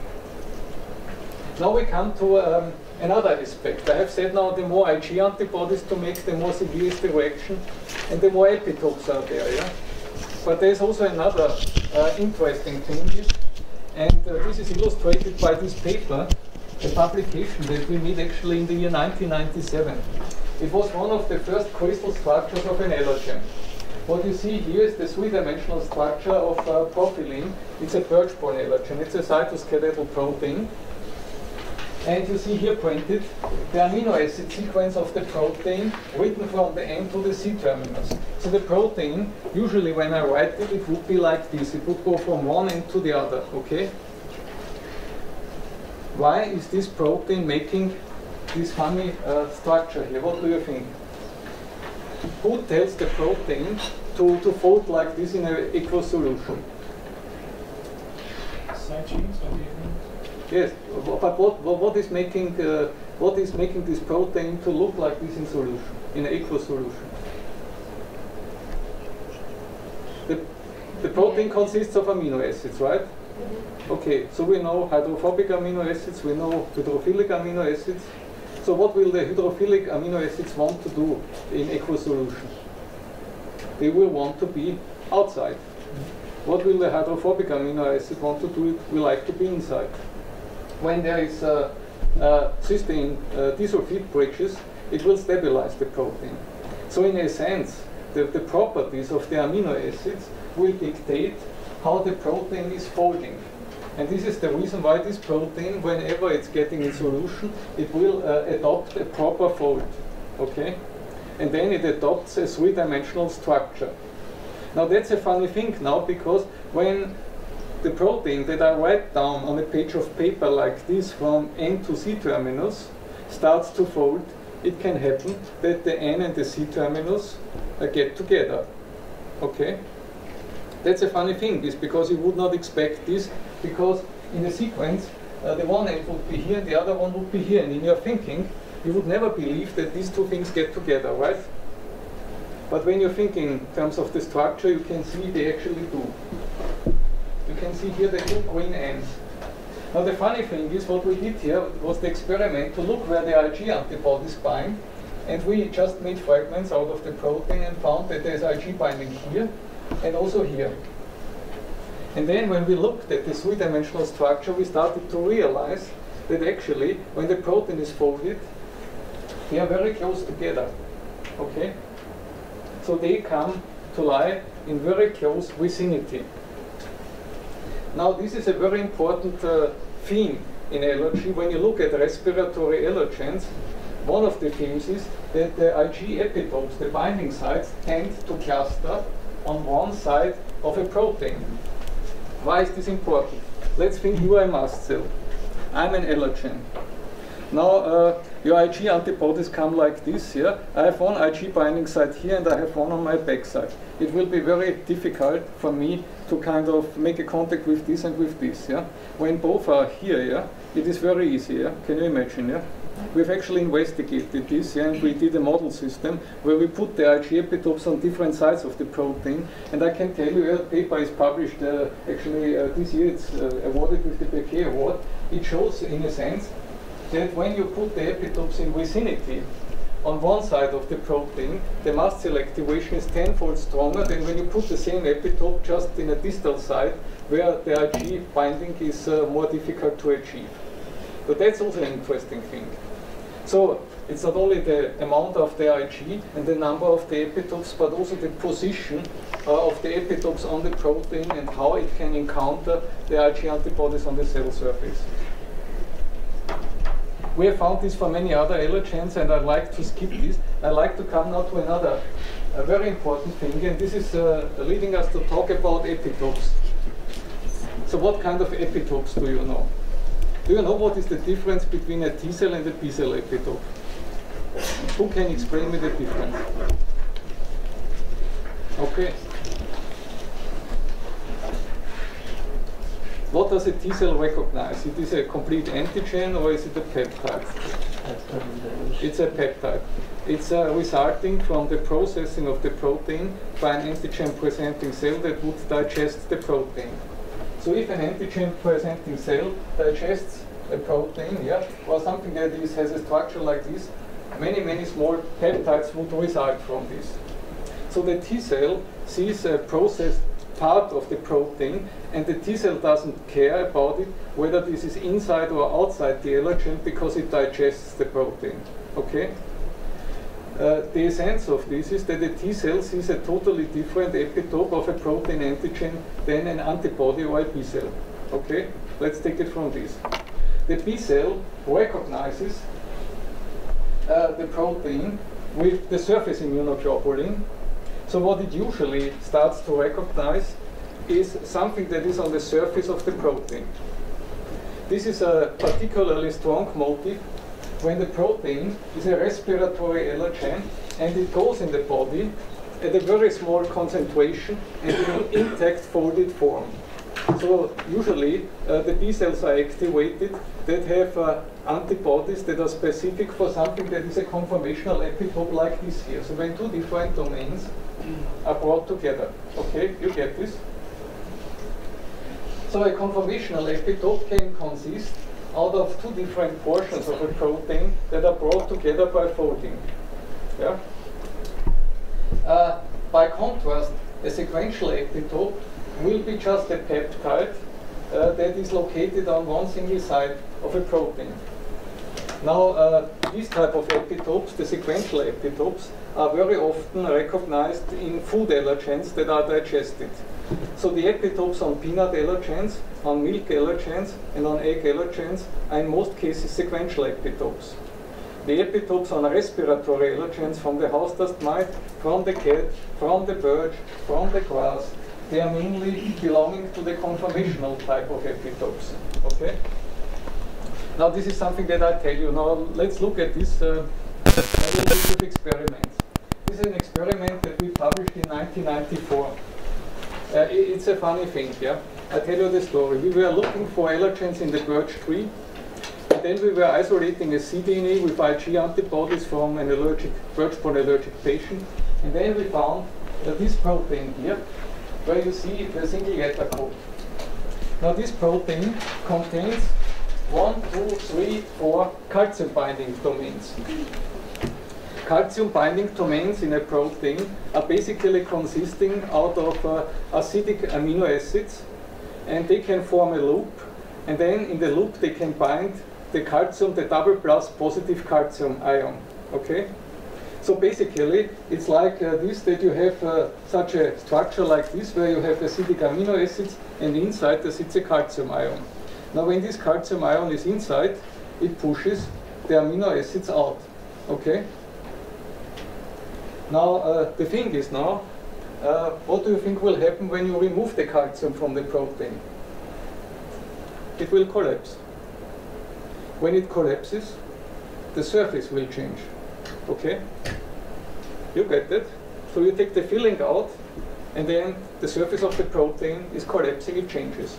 Now we come to um, another aspect. I have said now the more IgE antibodies to make, the more severe is the reaction, and the more epitopes are there. Yeah? But there is also another uh, interesting thing here, and uh, this is illustrated by this paper, a publication that we made actually in the year nineteen ninety-seven. It was one of the first crystal structures of an allergen. What you see here is the three-dimensional structure of uh, propylene. It's a birch pollen allergen. It's a cytoskeletal protein. And you see here printed the amino acid sequence of the protein written from the N to the C terminus. So the protein, usually when I write it, it would be like this. It would go from one end to the other, okay? Why is this protein making this funny uh, structure here? What do you think? Who tells the protein to, to fold like this in an aqueous solution? Side chains or the Yes, but what, what is making uh, what is making this protein to look like this in solution, in an aqueous solution? The, the protein consists of amino acids, right? Okay, so we know hydrophobic amino acids, we know hydrophilic amino acids. So what will the hydrophilic amino acids want to do in aqueous solution? They will want to be outside. What will the hydrophobic amino acid want to do? It will like to be inside. When there is uh, uh, cysteine uh, disulfide bridges, it will stabilize the protein. So in a sense, the, the properties of the amino acids will dictate how the protein is folding. And this is the reason why this protein, whenever it's getting in solution, it will uh, adopt a proper fold. Okay? And then it adopts a three-dimensional structure. Now that's a funny thing now, because when the protein that I write down on a page of paper like this from N to C terminus starts to fold, it can happen that the N and the C terminus uh, get together. Okay? That's a funny thing, is because you would not expect this, because in the sequence, uh, the one end would be here and the other one would be here. And in your thinking, you would never believe that these two things get together, right? But when you're thinking in terms of the structure, you can see they actually do. You can see here the two green ends. Now the funny thing is, what we did here was the experiment to look where the Ig antibodies bind, and we just made fragments out of the protein and found that there's Ig binding here and also here. And then when we looked at the three-dimensional structure, we started to realize that actually, when the protein is folded, they are very close together, okay? So they come to lie in very close vicinity. Now this is a very important uh, theme in allergy. When you look at respiratory allergens, one of the themes is that the Ig epitopes, the binding sites, tend to cluster on one side of a protein. Why is this important? Let's think you are a mast cell. I'm an allergen. Now uh, your Ig antibodies come like this here. I have one Ig binding site here and I have one on my back side. It will be very difficult for me to kind of make a contact with this and with this. Yeah? When both are here, yeah, it is very easy. Yeah? Can you imagine? Yeah? We've actually investigated this, yeah, and we did a model system where we put the Ig epitopes on different sides of the protein. And I can tell you, a paper is published uh, actually uh, this year. It's uh, awarded with the Becquet Award. It shows, in a sense, that when you put the epitopes in vicinity on one side of the protein, the mast cell activation is tenfold stronger than when you put the same epitope just in a distal site where the Ig binding is uh, more difficult to achieve. But that's also an interesting thing. So it's not only the amount of the Ig and the number of the epitopes, but also the position uh, of the epitopes on the protein and how it can encounter the Ig antibodies on the cell surface. We have found this for many other allergens, and I'd like to skip this. I'd like to come now to another a very important thing, and this is uh, leading us to talk about epitopes. So what kind of epitopes do you know? Do you know what is the difference between a T cell and a B cell epitope? Who can explain me the difference? Okay. What does a T cell recognize? It is a complete antigen or is it a peptide? It's a peptide. It's uh, resulting from the processing of the protein by an antigen-presenting cell that would digest the protein. So if an antigen-presenting cell digests a protein, yeah, or something that is, has a structure like this, many, many small peptides would result from this. So the T cell sees a processed part of the protein, and the T cell doesn't care about it, whether this is inside or outside the allergen, because it digests the protein. Okay? Uh, the essence of this is that the T cell sees a totally different epitope of a protein antigen than an antibody or a B cell. Okay? Let's take it from this. The B cell recognizes uh, the protein with the surface immunoglobulin. So what it usually starts to recognize is something that is on the surface of the protein. This is a particularly strong motif when the protein is a respiratory allergen and it goes in the body at a very small concentration and in an intact folded form. So usually uh, the B cells are activated that have uh, antibodies that are specific for something that is a conformational epitope like this here. So when two different domains are brought together. Okay, you get this? So a conformational epitope can consist out of two different portions of a protein that are brought together by folding. Yeah? Uh, by contrast, a sequential epitope will be just a peptide uh, that is located on one single side of a protein. Now, uh, these type of epitopes, the sequential epitopes, are very often recognized in food allergens that are digested. So the epitopes on peanut allergens, on milk allergens, and on egg allergens are in most cases sequential epitopes. The epitopes on respiratory allergens from the house dust mite, from the cat, from the bird, from the grass, they are mainly belonging to the conformational type of epitopes. Okay? Now this is something that I tell you. Now let's look at this uh, little bit of experiments. This is an experiment that we published in nineteen ninety-four. uh, it, it's a funny thing, yeah? I tell you the story. We were looking for allergens in the birch tree, and then we were isolating a cDNA with IgG antibodies from an allergic, birch-borne allergic patient, and then we found uh, this protein here, where you see the single letter code. Now this protein contains one, two, three, four calcium binding domains. Calcium binding domains in a protein are basically consisting out of uh, acidic amino acids, and they can form a loop, and then in the loop they can bind the calcium, the double plus positive calcium ion. Okay? So basically, it's like uh, this, that you have uh, such a structure like this, where you have acidic amino acids, and inside there sits a calcium ion. Now when this calcium ion is inside, it pushes the amino acids out. Okay? Now uh, the thing is now, uh, what do you think will happen when you remove the calcium from the protein? It will collapse. When it collapses, the surface will change. Okay? You get that? So you take the filling out, and then the surface of the protein is collapsing, it changes.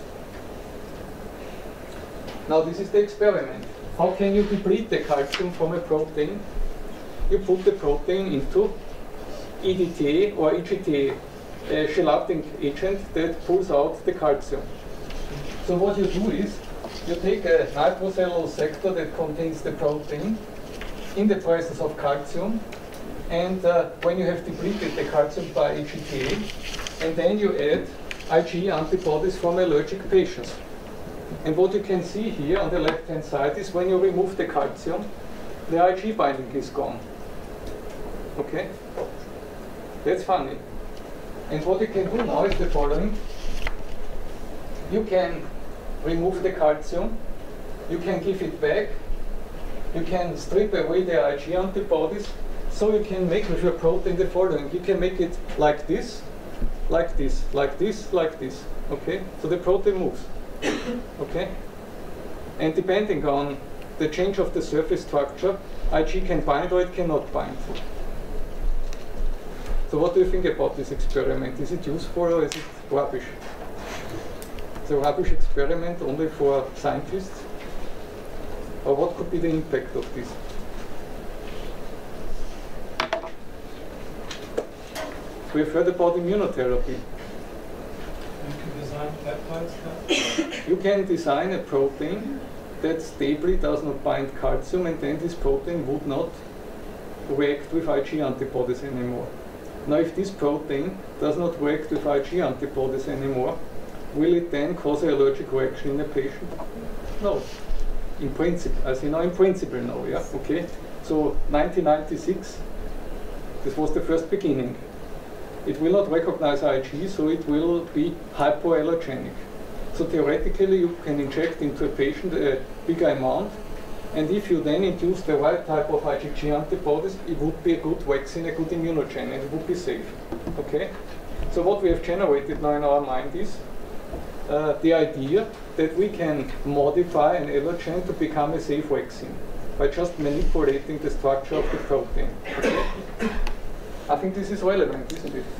Now this is the experiment. How can you deplete the calcium from a protein? You put the protein into E D T A or E G T A, a gelating agent that pulls out the calcium. So what you do is, you take a nitrocellulose sector that contains the protein in the presence of calcium, and uh, when you have depleted the calcium by E G T A, and then you add IgE antibodies from allergic patients. And what you can see here on the left-hand side is when you remove the calcium, the IgE binding is gone. Okay? That's funny. And what you can do now is the following. You can remove the calcium, you can give it back, you can strip away the IgE antibodies, so you can make with your protein the following. You can make it like this, like this, like this, like this. Okay? So the protein moves. Okay? And depending on the change of the surface structure, IgE can bind or it cannot bind. So what do you think about this experiment? Is it useful or is it rubbish? It's a rubbish experiment only for scientists? Or what could be the impact of this? We've heard about immunotherapy. You can design peptides. You can design a protein that stably does not bind calcium, and then this protein would not react with IgE antibodies anymore. Now, if this protein does not react with IgE antibodies anymore, will it then cause an allergic reaction in a patient? No. In principle, as you know, in principle, no. Yeah. Okay. So, nineteen ninety-six, this was the first beginning. It will not recognize IgE, so it will be hypoallergenic. So theoretically, you can inject into a patient a bigger amount, and if you then induce the right type of IgG antibodies, it would be a good vaccine, a good immunogen, and it would be safe. Okay? So what we have generated now in our mind is uh, the idea that we can modify an allergen to become a safe vaccine by just manipulating the structure of the protein. Okay? I think this is relevant, isn't it?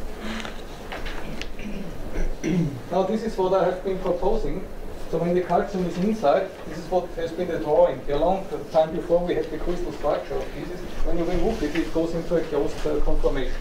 Now this is what I have been proposing. So when the calcium is inside, this is what has been the drawing. A long time before we had the crystal structure of this. When you remove it, it goes into a closed uh, conformation.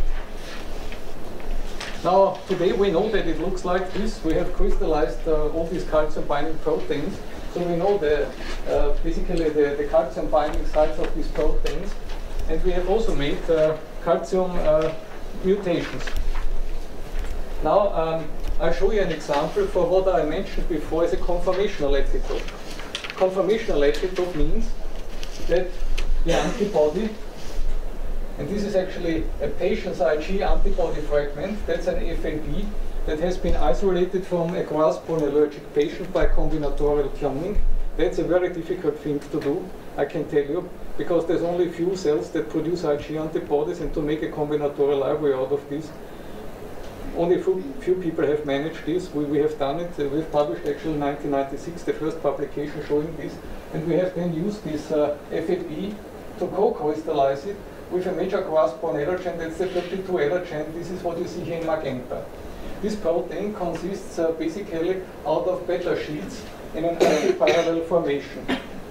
Now today we know that it looks like this. We have crystallized uh, all these calcium binding proteins. So we know the, uh, basically the, the calcium binding sites of these proteins. And we have also made uh, calcium uh, mutations. Now, um, I'll show you an example for what I mentioned before as a conformational epitope. Conformational epitope means that the antibody, and this is actually a patient's IgE antibody fragment, that's an F L B that has been isolated from a grass-borne allergic patient by combinatorial cloning. That's a very difficult thing to do, I can tell you, because there's only a few cells that produce IgE antibodies, and to make a combinatorial library out of this, only a few, few people have managed this. We, we have done it. Uh, we've published actually in nineteen ninety-six the first publication showing this. And we have then used this uh, F A B to co-crystallize it with a major grasp-borne allergen, that's the thirty-two allergen. This is what you see here in magenta. This protein consists uh, basically out of beta sheets in an antiparallel formation.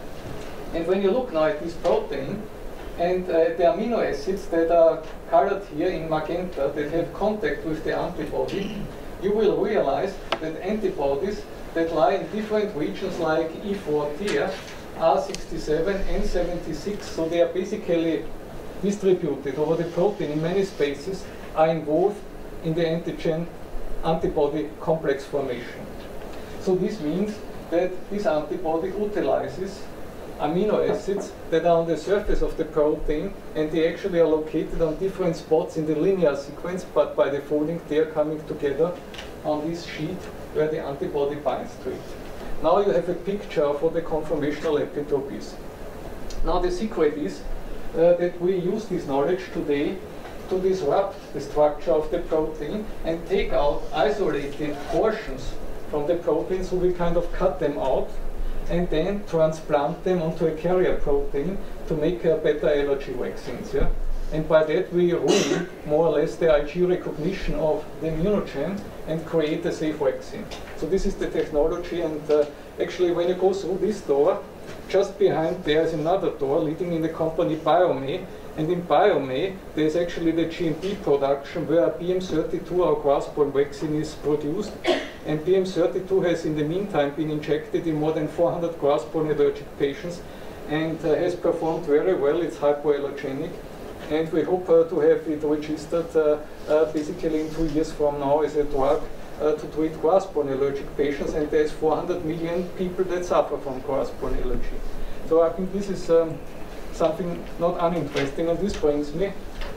And when you look now at this protein, and uh, the amino acids that are colored here in magenta that have contact with the antibody, you will realize that antibodies that lie in different regions like E forty, R sixty-seven, N seventy-six, so they are basically distributed over the protein in many spaces, are involved in the antigen antibody complex formation. So this means that this antibody utilizes amino acids that are on the surface of the protein, and they actually are located on different spots in the linear sequence, but by the folding they are coming together on this sheet where the antibody binds to it. Now you have a picture of what the conformational epitope is. Now the secret is uh, that we use this knowledge today to disrupt the structure of the protein and take out isolated portions from the protein, so we kind of cut them out and then transplant them onto a carrier protein to make uh, beta allergy vaccines. Yeah? And by that we ruin more or less the IgE recognition of the immunogen and create a safe vaccine. So this is the technology, and uh, actually when you go through this door, just behind there is another door leading in the company BioMe, and in BioMe there is actually the G M P production where B M thirty-two, our grasp-borne vaccine, is produced. And B M thirty-two has in the meantime been injected in more than four hundred grasp-borne allergic patients and uh, has performed very well. It's hypoallergenic. And we hope uh, to have it registered uh, uh, basically in two years from now as a drug uh, to treat grasp-borne allergic patients. And there's four hundred million people that suffer from grasp-borne allergy. So I think this is um, something not uninteresting. And this brings me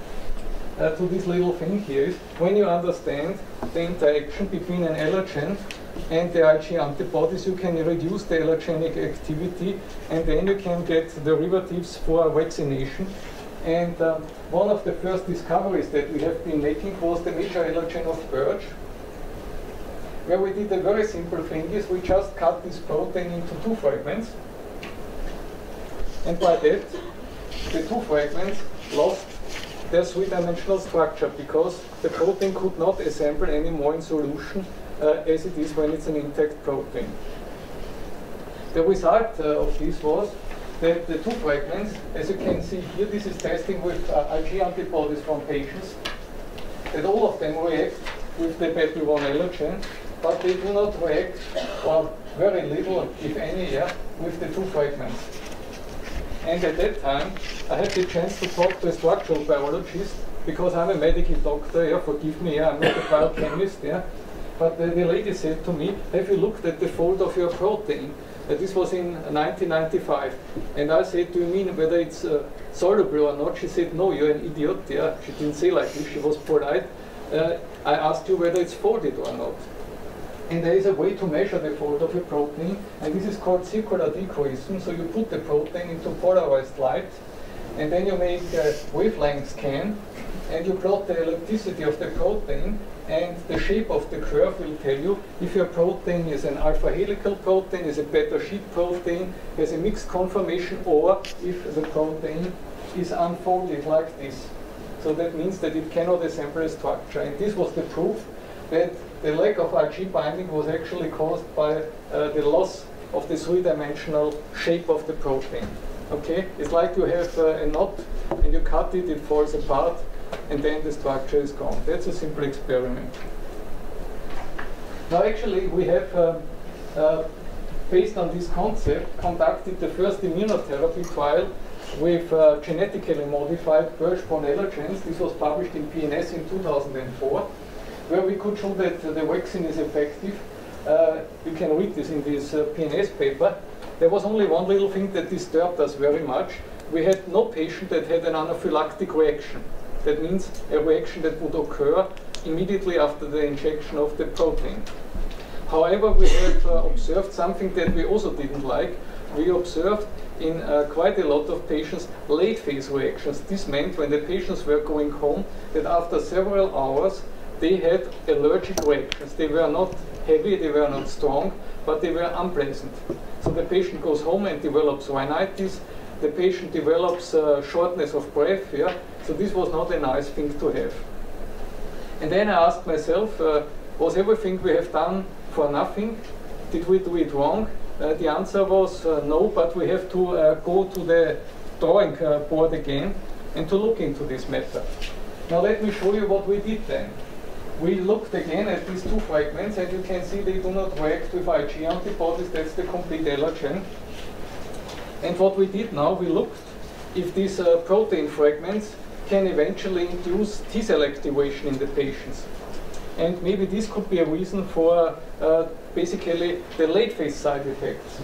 Uh, to this little thing here is, when you understand the interaction between an allergen and the IgE antibodies, you can reduce the allergenic activity, and then you can get derivatives for vaccination. And uh, one of the first discoveries that we have been making was the major allergen of birch, where we did a very simple thing is we just cut this protein into two fragments, and by that the two fragments lost their three-dimensional structure because the protein could not assemble anymore in solution uh, as it is when it's an intact protein. The result uh, of this was that the two fragments, as you can see here, this is testing with uh, IgE antibodies from patients, that all of them react with the battle one allergen, but they do not react, or very little, if any, yeah, with the two fragments. And at that time, I had the chance to talk to a structural biologist, because I'm a medical doctor, yeah, forgive me, yeah, I'm not a biochemist, yeah. But the, the lady said to me, have you looked at the fold of your protein? Uh, this was in nineteen ninety-five. And I said, do you mean whether it's uh, soluble or not? She said, no, you're an idiot, yeah. She didn't say like this, she was polite. Uh, I asked you whether it's folded or not. And there is a way to measure the fold of a protein, and this is called circular decohesion. So you put the protein into polarized light, and then you make a wavelength scan, and you plot the elasticity of the protein, and the shape of the curve will tell you if your protein is an alpha helical protein, is a beta sheet protein, has a mixed conformation, or if the protein is unfolded like this. So that means that it cannot assemble a structure. And this was the proof that the lack of IgE binding was actually caused by uh, the loss of the three-dimensional shape of the protein. Okay, it's like you have uh, a knot and you cut it, it falls apart, and then the structure is gone. That's a simple experiment. Now, actually, we have, uh, uh, based on this concept, conducted the first immunotherapy trial with uh, genetically modified birch-borne allergens. This was published in P N S in two thousand four. Where we could show that uh, the vaccine is effective. Uh, you can read this in this uh, P N S paper. There was only one little thing that disturbed us very much. We had no patient that had an anaphylactic reaction. That means a reaction that would occur immediately after the injection of the protein. However, we have uh, observed something that we also didn't like. We observed in uh, quite a lot of patients late phase reactions. This meant when the patients were going home that after several hours they had allergic reactions. They were not heavy, they were not strong, but they were unpleasant. So the patient goes home and develops rhinitis, the patient develops uh, shortness of breath. Yeah? So this was not a nice thing to have. And then I asked myself, uh, was everything we have done for nothing? Did we do it wrong? Uh, the answer was uh, no, but we have to uh, go to the drawing uh, board again and to look into this matter. Now let me show you what we did then. We looked again at these two fragments, and you can see they do not react with IgE antibodies. That's the complete allergen. And what we did now, we looked if these uh, protein fragments can eventually induce T cell activation in the patients. And maybe this could be a reason for uh, basically the late phase side effects.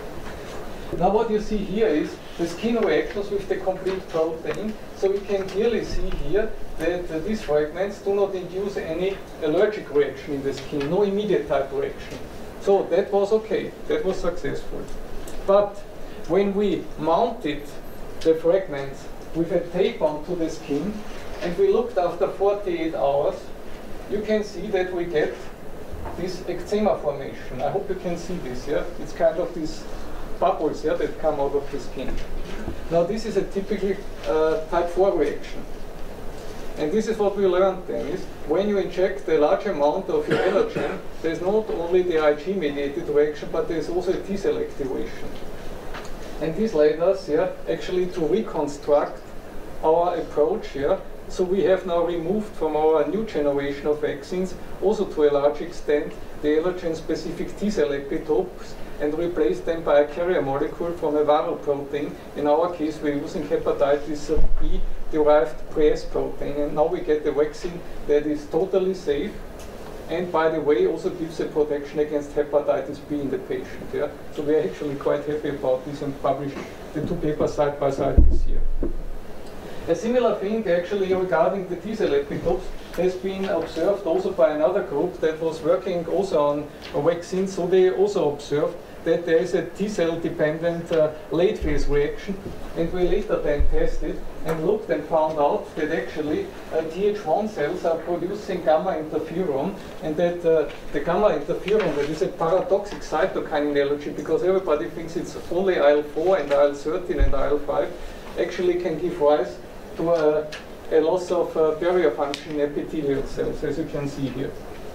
Now what you see here is the skin reactions with the complete protein. So we can clearly see here that uh, these fragments do not induce any allergic reaction in the skin, no immediate type reaction. So that was okay, that was successful. But when we mounted the fragments with a tape onto the skin, and we looked after forty-eight hours, you can see that we get this eczema formation. I hope you can see this, yeah? It's kind of these bubbles, yeah, that come out of the skin. Now this is a typical uh, type four reaction. And this is what we learned then, is when you inject a large amount of your allergen, there's not only the IgE-mediated reaction, but there's also a T cell activation. And this led us, yeah, actually to reconstruct our approach, yeah. So we have now removed from our new generation of vaccines, also to a large extent, the allergen-specific T cell epitopes, and replaced them by a carrier molecule from a viral protein. In our case, we're using hepatitis B-derived pre-S protein, and now we get a vaccine that is totally safe, and by the way, also gives a protection against hepatitis B in the patient. Yeah? So we're actually quite happy about this and published the two papers side by side this year. A similar thing actually regarding the T cell epitopes has been observed also by another group that was working also on a vaccine. So they also observed that there is a T cell dependent uh, late phase reaction, and we later then tested and looked and found out that actually uh, T H one cells are producing gamma interferon, and that uh, the gamma interferon, that is a paradoxic cytokine in allergy, because everybody thinks it's only I L four and I L thirteen and I L five, actually can give rise to a, a loss of uh, barrier function in epithelial cells, as you can see here.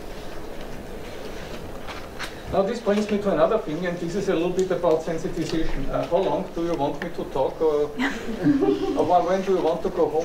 Now this brings me to another thing, and this is a little bit about sensitization. Uh, how long do you want me to talk, or, or when do you want to go home?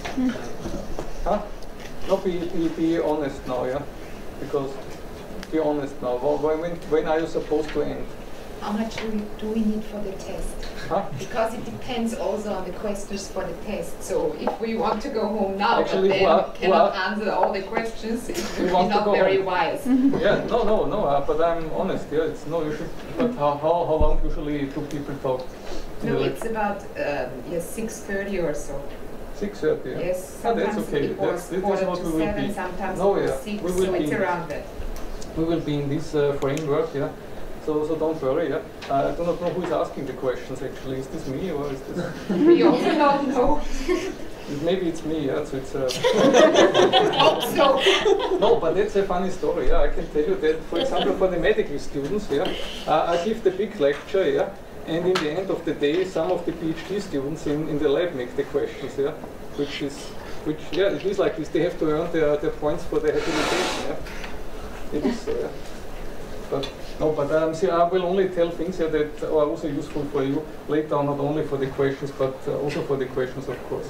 Huh? No, be, be, be honest now, yeah? Because, be honest now. When, when, when are you supposed to end? How much do we, do we need for the test? Huh? Because it depends also on the questions for the test. So if we want to go home now, Actually, but then well, cannot well, answer all the questions, it we would be want to not go very home. wise. Yeah, no, no, no, uh, but I'm honest, yeah, it's no, you should, but how, how, how long usually do people talk? No, it's about um, yes, six thirty or so. six thirty, yeah. Yes, Ah, that's sometimes okay. it That's, was this quarter is what to we will seven, be. sometimes No, it was yeah, six, we will so be it's in- around that. We will be in this uh, framework, yeah. So, so don't worry, yeah. Uh, I do not know who is asking the questions actually. Is this me or is this? We also don't know. Maybe it's me, yeah. So it's. Uh, Hope so. no, but that's a funny story. Yeah, I can tell you that, for example, for the medical students, yeah, uh, I give the big lecture, yeah, and in the end of the day, some of the PhD students in, in the lab make the questions, yeah, which is, which, yeah, it is like this. They have to earn their, their points for the habilitation, yeah. It is so, yeah. But no, but um, see, I will only tell things here that are also useful for you later on, not only for the questions, but uh, also for the questions, of course.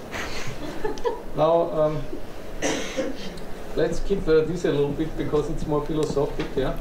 Now, um, let's keep uh, this a little bit because it's more philosophic, yeah?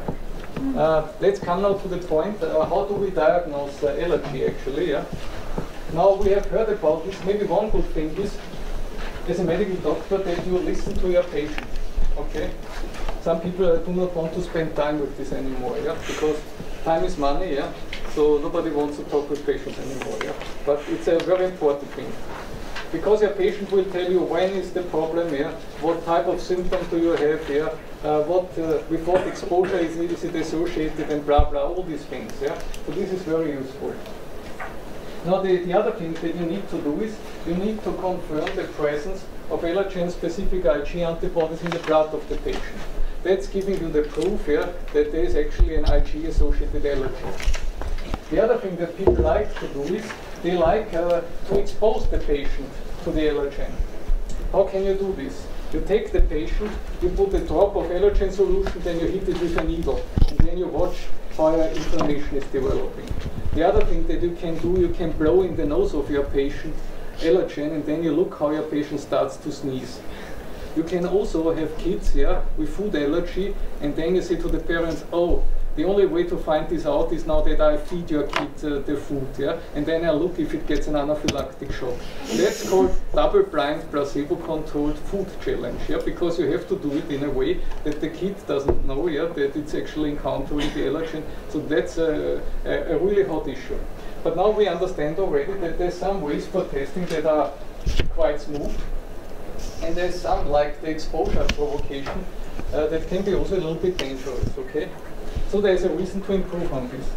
Uh, let's come now to the point, uh, how do we diagnose uh, allergy actually, yeah? Now we have heard about this. Maybe one good thing is, as a medical doctor, that you listen to your patient, okay? Some people uh, do not want to spend time with this anymore, yeah? Because time is money, yeah? So nobody wants to talk with patients anymore, yeah? But it's a very important thing. Because your patient will tell you when is the problem, yeah? What type of symptoms do you have, yeah? Uh, what, uh, with what exposure is it, is it associated, and blah, blah, all these things, yeah? So this is very useful. Now the, the other thing that you need to do is, you need to confirm the presence of allergen-specific IgE antibodies in the blood of the patient. That's giving you the proof, yeah, that there is actually an IgE-associated allergy. The other thing that people like to do is they like uh, to expose the patient to the allergen. How can you do this? You take the patient, you put a drop of allergen solution, then you hit it with a needle, and then you watch how your inflammation is developing. The other thing that you can do, you can blow in the nose of your patient allergen, and then you look how your patient starts to sneeze. You can also have kids, yeah, with food allergy, and then you say to the parents, oh, the only way to find this out is now that I feed your kid uh, the food, yeah, and then I look if it gets an anaphylactic shock. That's called double-blind, placebo-controlled food challenge, yeah, because you have to do it in a way that the kid doesn't know, yeah, that it's actually encountering the allergen. So that's a, a, a really hot issue. But now we understand already that there's some ways for testing that are quite smooth, and there's some, like the exposure provocation, uh, that can be also a little bit dangerous, okay? So there's a reason to improve on this.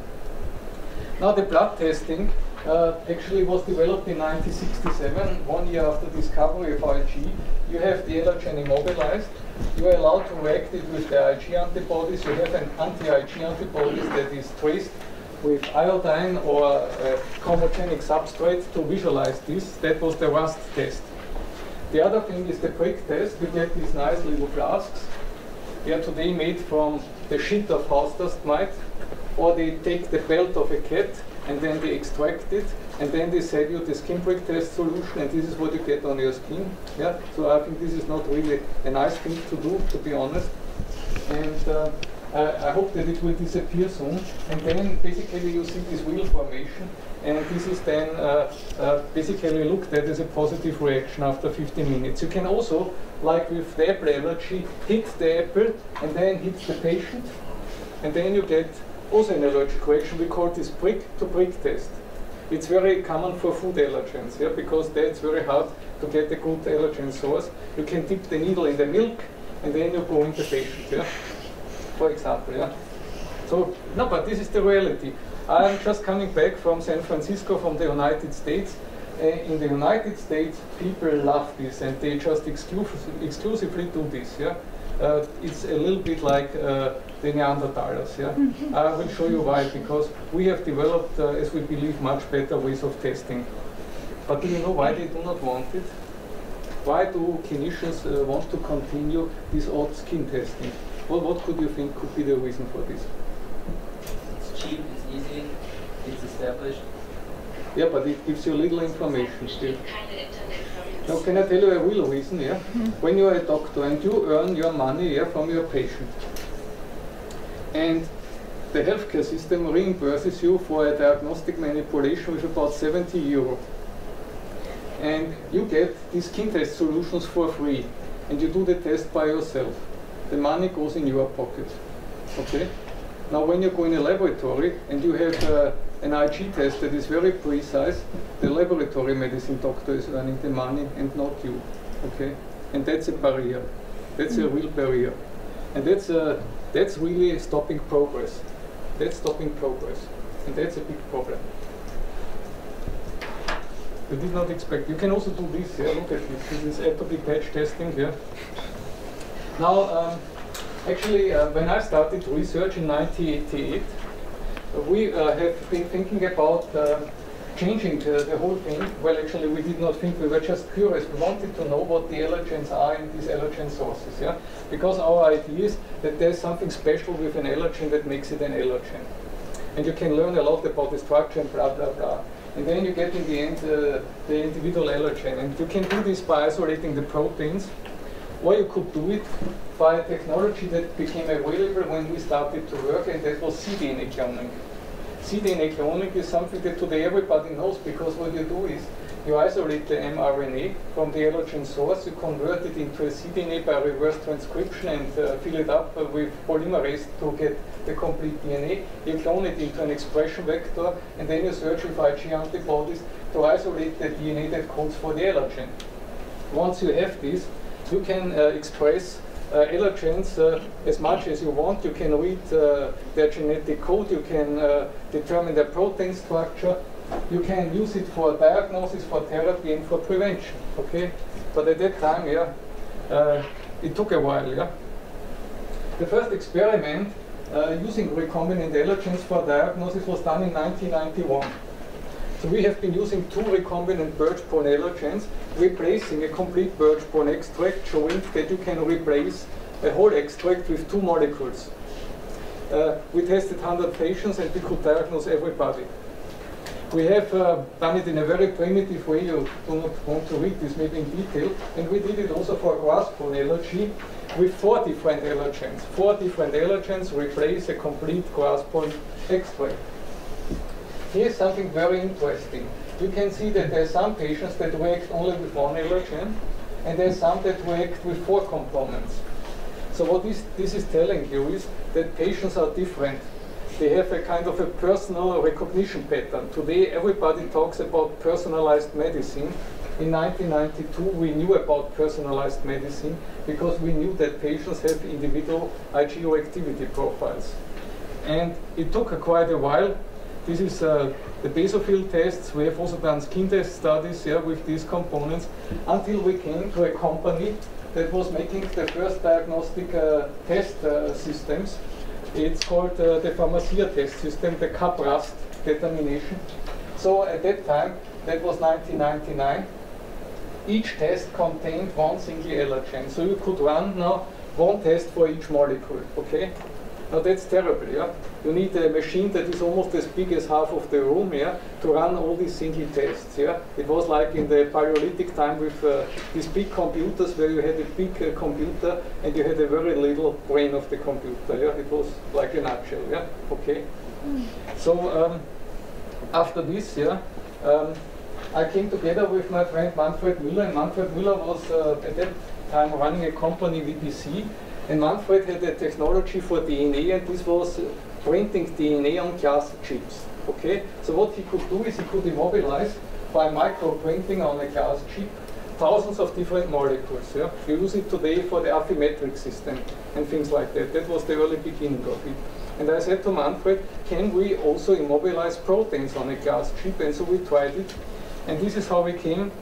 Now the blood testing uh, actually was developed in nineteen sixty-seven, one year after discovery of I G. You have the allergen immobilized. You are allowed to react it with the I G antibodies. You have an anti-I G antibodies that is traced with iodine or a chromogenic substrate to visualize this. That was the rust test. The other thing is the prick test. We get these nice little flasks. They are today made from the shit of house dust mite, or they take the pelt of a cat and then they extract it, and then they sell you the skin prick test solution, and this is what you get on your skin. Yeah, so I think this is not really a nice thing to do, to be honest. And uh, I, I hope that it will disappear soon. And then basically you see this wheel formation, and this is then uh, uh, basically looked at as a positive reaction after fifteen minutes. You can also, like with the apple allergy, hit the apple and then hit the patient, and then you get also an allergic reaction. We call this prick-to-prick test. It's very common for food allergens, yeah, because that's very hard to get a good allergen source. You can dip the needle in the milk, and then you go in the patient, yeah, for example. Yeah. So, no, but this is the reality. I'm just coming back from San Francisco, from the United States. Uh, in the United States, people love this, and they just exclu exclusively do this. Yeah, uh, it's a little bit like uh, the Neanderthals. Yeah, I will show you why. Because we have developed, uh, as we believe, much better ways of testing. But do you know why they do not want it? Why do clinicians uh, want to continue this odd skin testing? Well, what could you think could be the reason for this? It's cheap, it's easy, it's established. Yeah, but it gives you little information still. Now, can I tell you a real reason? Yeah, when you are a doctor and you earn your money, yeah, from your patient, and the healthcare system reimburses you for a diagnostic manipulation with about seventy euro, and you get these skin test solutions for free, and you do the test by yourself. The money goes in your pocket. Okay. Now, when you go in a laboratory and you have uh, an I G test that is very precise, the laboratory medicine doctor is earning the money and not you. Okay, and that's a barrier. That's a real barrier, and that's a that's really stopping progress. That's stopping progress, and that's a big problem. You did not expect. You can also do this. Yeah, look at this. This is atopy patch testing. Yeah. Now, um, actually, uh, when I started research in nineteen eighty-eight, uh, we uh, have been thinking about uh, changing the, the whole thing. Well, actually, we did not think. We were just curious. We wanted to know what the allergens are in these allergen sources. Yeah, because our idea is that there's something special with an allergen that makes it an allergen, and you can learn a lot about the structure and blah blah blah. And then you get in the end uh, the individual allergen, and you can do this by isolating the proteins. Or you could do it by a technology that became available when we started to work, and that was cDNA cloning. cDNA cloning is something that today everybody knows, because what you do is you isolate the mRNA from the allergen source, you convert it into a cDNA by reverse transcription and uh, fill it up uh, with polymerase to get the complete D N A. You clone it into an expression vector, and then you search with I G antibodies to isolate the D N A that codes for the allergen. Once you have this, you can uh, express uh, allergens uh, as much as you want. You can read uh, their genetic code. You can uh, determine their protein structure. You can use it for diagnosis, for therapy, and for prevention. Okay, but at that time, yeah, uh, it took a while. Yeah, the first experiment uh, using recombinant allergens for diagnosis was done in nineteen ninety-one. So we have been using two recombinant birch-borne allergens, replacing a complete birch-borne extract, showing that you can replace a whole extract with two molecules. Uh, we tested one hundred patients and we could diagnose everybody. We have uh, done it in a very primitive way. You do not want to read this maybe in detail. And we did it also for grass-borne allergy with four different allergens. Four different allergens replace a complete grass-borne extract. Here's something very interesting. You can see that there are some patients that react only with one allergen, and there are some that react with four components. So what this, this is telling you is that patients are different. They have a kind of a personal recognition pattern. Today, everybody talks about personalized medicine. In nineteen ninety-two, we knew about personalized medicine because we knew that patients have individual IgE activity profiles. And it took uh, quite a while. This is uh, the basophil tests. We have also done skin test studies yeah, with these components until we came to a company that was making the first diagnostic uh, test uh, systems. It's called uh, the Pharmacia test system, the Caprast determination. So at that time, that was nineteen ninety-nine, each test contained one single allergen. So you could run now one test for each molecule, okay? Now that's terrible, yeah? You need a machine that is almost as big as half of the room, yeah, to run all these single tests, yeah? It was like in the Paleolithic time with uh, these big computers where you had a big uh, computer and you had a very little brain of the computer, yeah? It was like a nutshell, yeah? Okay? Mm. So um, after this, yeah, um, I came together with my friend Manfred Müller, and Manfred Müller was uh, at that time running a company, V P C, and Manfred had a technology for D N A, and this was uh, printing D N A on glass chips. Okay, so what he could do is he could immobilize by micro printing on a glass chip thousands of different molecules. Yeah, you use it today for the Affymetric system and things like that. That was the early beginning of it. And I said to Manfred, can we also immobilize proteins on a glass chip? And so we tried it, and this is how we came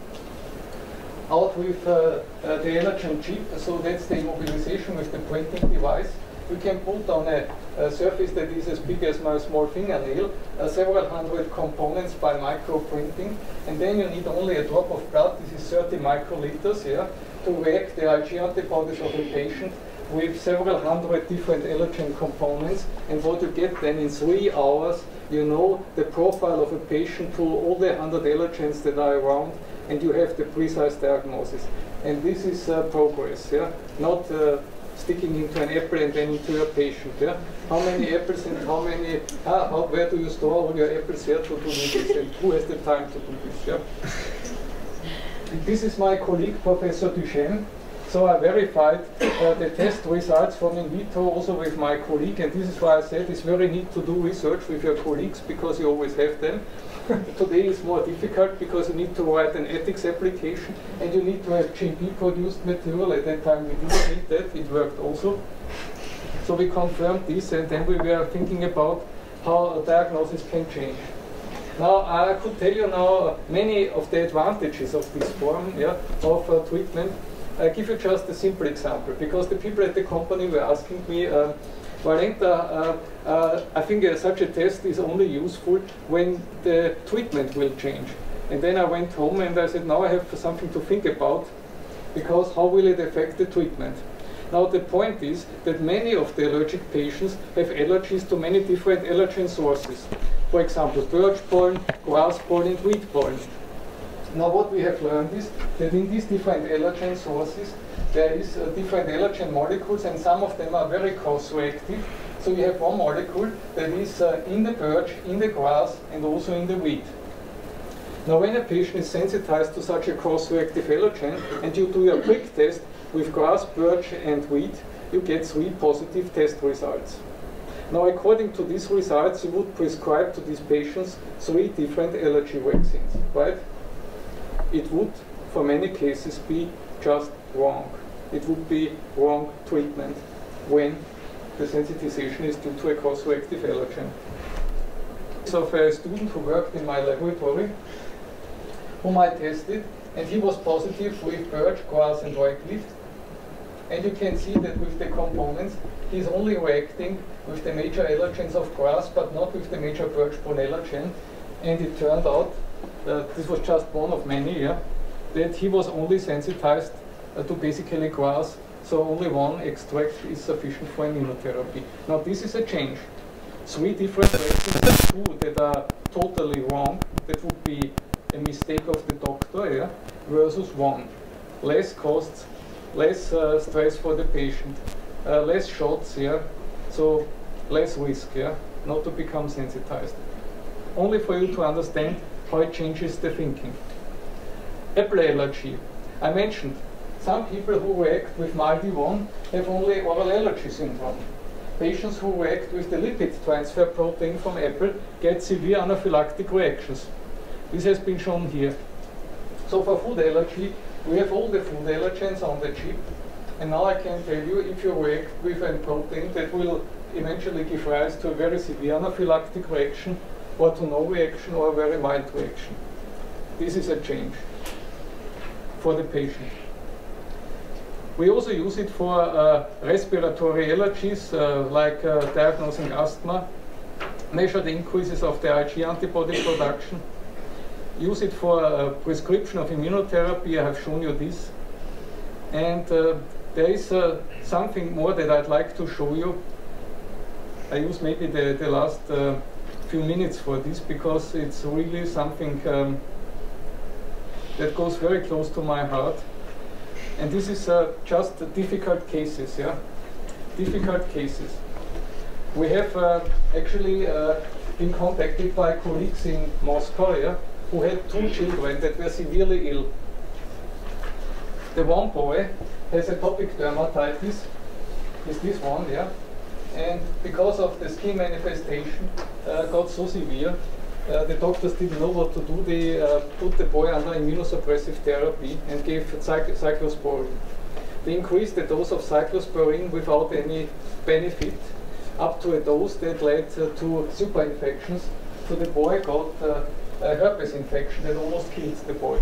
out with uh, uh, the allergen chip. So that's the immobilization with the printing device. We can put on a, a surface that is as big as my small fingernail uh, several hundred components by micro printing, and then you need only a drop of blood. This is thirty microliters, yeah, to react the IgE antibodies of a patient with several hundred different allergen components. And what you get then in three hours, you know the profile of a patient to all the one hundred allergens that are around, and you have the precise diagnosis. And this is uh, progress, yeah, not uh, sticking into an apple and then into your patient. Yeah, how many apples and how many? Ah, how, where do you store all your apples here to do this? And who has the time to do this? Yeah. This is my colleague, Professor Duchesne. So I verified uh, the test results from in vitro also with my colleague, and this is why I said it's very neat to do research with your colleagues because you always have them. Today it's more difficult because you need to write an ethics application and you need to have G M P produced material. At that time we didn't need that, it worked also. So we confirmed this, and then we were thinking about how a diagnosis can change. Now I could tell you now many of the advantages of this form, yeah, of uh, treatment. I give you just a simple example because the people at the company were asking me, uh, Valenta, uh, uh, I think uh, such a test is only useful when the treatment will change. And then I went home and I said, now I have something to think about, because how will it affect the treatment? Now the point is that many of the allergic patients have allergies to many different allergen sources. For example, birch pollen, grass pollen, and wheat pollen. Now what we have learned is that in these different allergen sources, there is uh, different allergen molecules, and some of them are very cross-reactive. So you have one molecule that is uh, in the birch, in the grass, and also in the wheat. Now when a patient is sensitized to such a cross-reactive allergen, and you do your prick test with grass, birch, and wheat, you get three positive test results. Now according to these results, you would prescribe to these patients three different allergy vaccines, right? It would, for many cases, be just wrong. It would be wrong treatment when the sensitization is due to a cross-reactive allergen. So of a student who worked in my laboratory, whom I tested, and he was positive with birch, grass, and oak-leaf. And you can see that with the components, he's only reacting with the major allergens of grass, but not with the major birch-borne allergen. And it turned out uh, this was just one of many, yeah, that he was only sensitized uh, to basically grass, so only one extract is sufficient for immunotherapy. Now this is a change. Three different practices, two that are totally wrong, that would be a mistake of the doctor, yeah, versus one. Less costs, less uh, stress for the patient, uh, less shots, yeah, so less risk, yeah, not to become sensitized. Only for you to understand how it changes the thinking. Apple allergy. I mentioned some people who react with MALDI one have only oral allergy syndrome. Patients who react with the lipid transfer protein from apple get severe anaphylactic reactions. This has been shown here. So for food allergy, we have all the food allergens on the chip. And now I can tell you if you react with a protein that will eventually give rise to a very severe anaphylactic reaction, or to no reaction, or a very mild reaction. This is a change for the patient. We also use it for uh, respiratory allergies, uh, like uh, diagnosing asthma, measure the increases of the IgE antibody production, use it for uh, prescription of immunotherapy. I have shown you this. And uh, there is uh, something more that I'd like to show you. I use maybe the, the last uh, few minutes for this because it's really something um, that goes very close to my heart. And this is uh, just uh, difficult cases, yeah? Difficult cases. We have uh, actually uh, been contacted by colleagues in Moscow, yeah, who had two children that were severely ill. The one boy has atopic dermatitis, is this one, yeah? And because of the skin manifestation uh, got so severe, uh, the doctors didn't know what to do. They uh, put the boy under immunosuppressive therapy and gave cyc cyclosporine. They increased the dose of cyclosporine without any benefit up to a dose that led uh, to super infections. So the boy got uh, a herpes infection that almost killed the boy.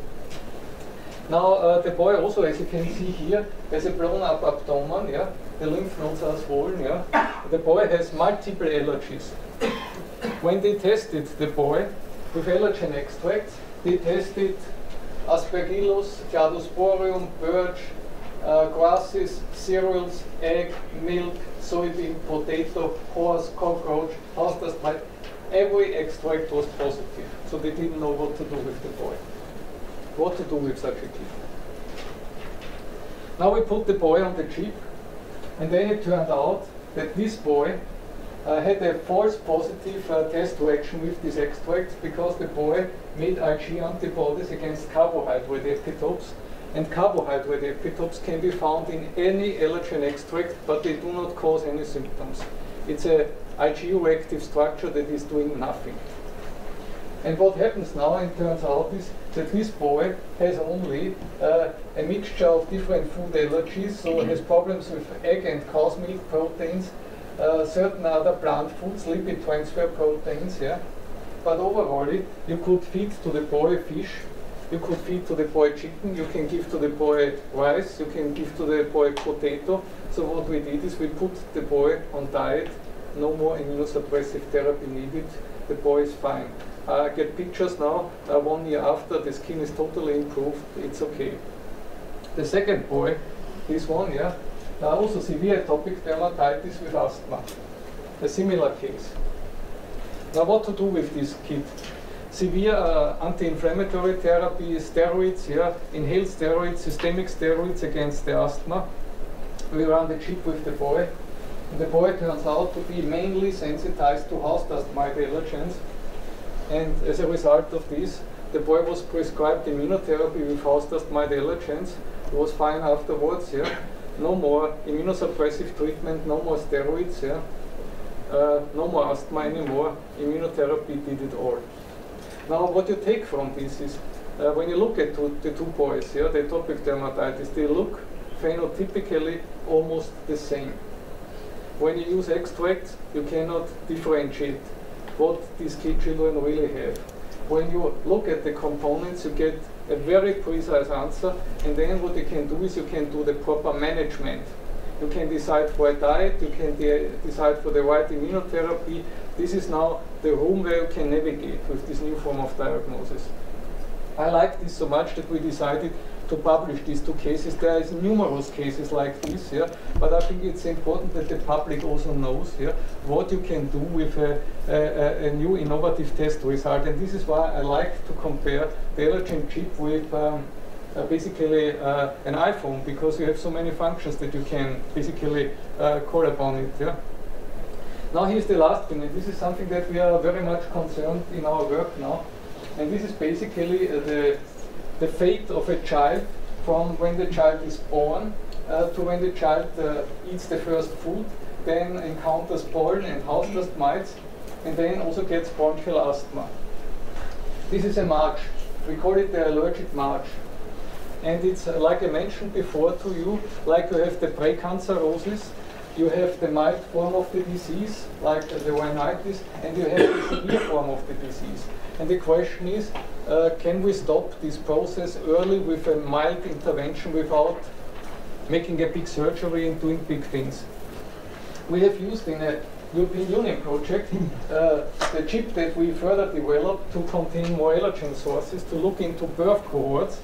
Now uh, the boy also, as you can see here, has a blown up abdomen, yeah? The lymph nodes are swollen, yeah? The boy has multiple allergies. When they tested the boy with allergen extracts, they tested Aspergillus, Cladosporium, birch, uh, grasses, cereals, egg, milk, soybean, potato, horse, cockroach, house dust mite. Every extract was positive, so they didn't know what to do with the boy. What to do with such a kid. Now we put the boy on the chip, and then it turned out that this boy uh, had a false positive uh, test reaction with these extracts because the boy made IgE antibodies against carbohydrate epitopes, and carbohydrate epitopes can be found in any allergen extract, but they do not cause any symptoms. It's a IgE reactive structure that is doing nothing. And what happens now, it turns out, is that this boy has only uh, a mixture of different food allergies, so he has problems with egg and cow's milk proteins, uh, certain other plant foods, lipid transfer proteins, yeah. But overall, you could feed to the boy fish, you could feed to the boy chicken, you can give to the boy rice, you can give to the boy potato. So what we did is we put the boy on diet, no more immunosuppressive therapy needed, the boy is fine. I get pictures now, uh, one year after, the skin is totally improved, it's okay. The second boy, this one, yeah, uh, also severe atopic dermatitis with asthma, a similar case. Now what to do with this kid? Severe uh, anti-inflammatory therapy, steroids, yeah, inhaled steroids, systemic steroids against the asthma. We run the chip with the boy. And the boy turns out to be mainly sensitized to house dust mite allergens. And as a result of this, the boy was prescribed immunotherapy with house dust mite allergens. He was fine afterwards, yeah. No more immunosuppressive treatment, no more steroids, yeah. Uh, no more asthma anymore. Immunotherapy did it all. Now, what you take from this is, uh, when you look at two, the two boys, yeah, the atopic dermatitis, they look phenotypically almost the same. When you use extracts, you cannot differentiate what these kid children really have. When you look at the components, you get a very precise answer, and then what you can do is you can do the proper management. You can decide for a diet, you can de decide for the right immunotherapy. This is now the room where you can navigate with this new form of diagnosis. I like this so much that we decided to publish these two cases. There is numerous cases like this, yeah, but I think it's important that the public also knows, yeah, what you can do with a, a, a new innovative test result. And this is why I like to compare the allergen chip with um, uh, basically uh, an iPhone, because you have so many functions that you can basically uh, call upon it. Yeah. Now here's the last thing, and this is something that we are very much concerned in our work now. And this is basically uh, the, the fate of a child from when the child is born uh, to when the child uh, eats the first food, then encounters pollen and house dust mites, and then also gets bronchial asthma. This is a march. We call it the allergic march. And it's, uh, like I mentioned before to you, like you have the precancerosis, you have the mild form of the disease, like uh, the rhinitis, and you have the severe form of the disease. And the question is, uh, can we stop this process early with a mild intervention without making a big surgery and doing big things? We have used in a European Union project uh, the chip that we further developed to contain more allergen sources, to look into birth cohorts.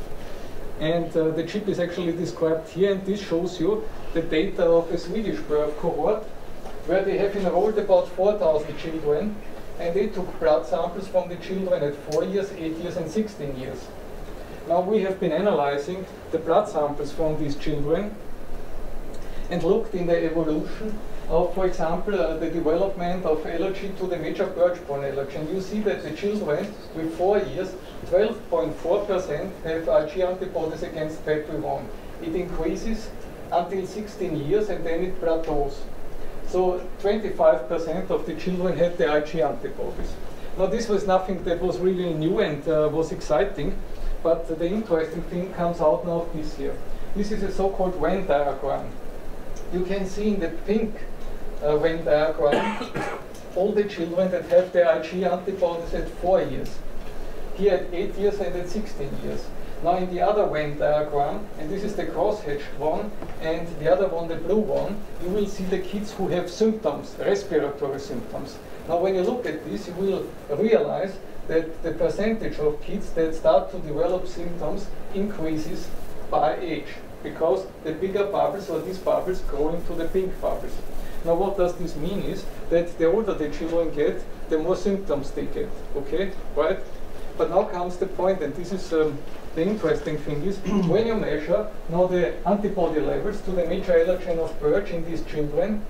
And uh, the chip is actually described here, and this shows you the data of a Swedish birth cohort, where they have enrolled about four thousand children, and they took blood samples from the children at four years, eight years, and sixteen years. Now we have been analyzing the blood samples from these children and looked in the evolution of, for example, uh, the development of allergy to the major birch-borne allergen. You see that the children with four years, twelve point four percent have IgE antibodies against P A T one. It increases until sixteen years, and then it plateaus. So twenty-five percent of the children had the IgE antibodies. Now this was nothing that was really new and uh, was exciting, but the interesting thing comes out now this year. This is a so-called Venn diagram. You can see in the pink uh, Venn diagram all the children that have the IgE antibodies at four years. Here at eight years and at sixteen years. Now in the other Venn diagram, and this is the cross-hatched one, and the other one, the blue one, you will see the kids who have symptoms, respiratory symptoms. Now when you look at this, you will realize that the percentage of kids that start to develop symptoms increases by age, because the bigger bubbles, or these bubbles, grow into the pink bubbles. Now what does this mean is that the older the children get, the more symptoms they get, okay, right? But now comes the point, and this is um, the interesting thing is, when you measure now the antibody levels to the major allergen of birch in these children,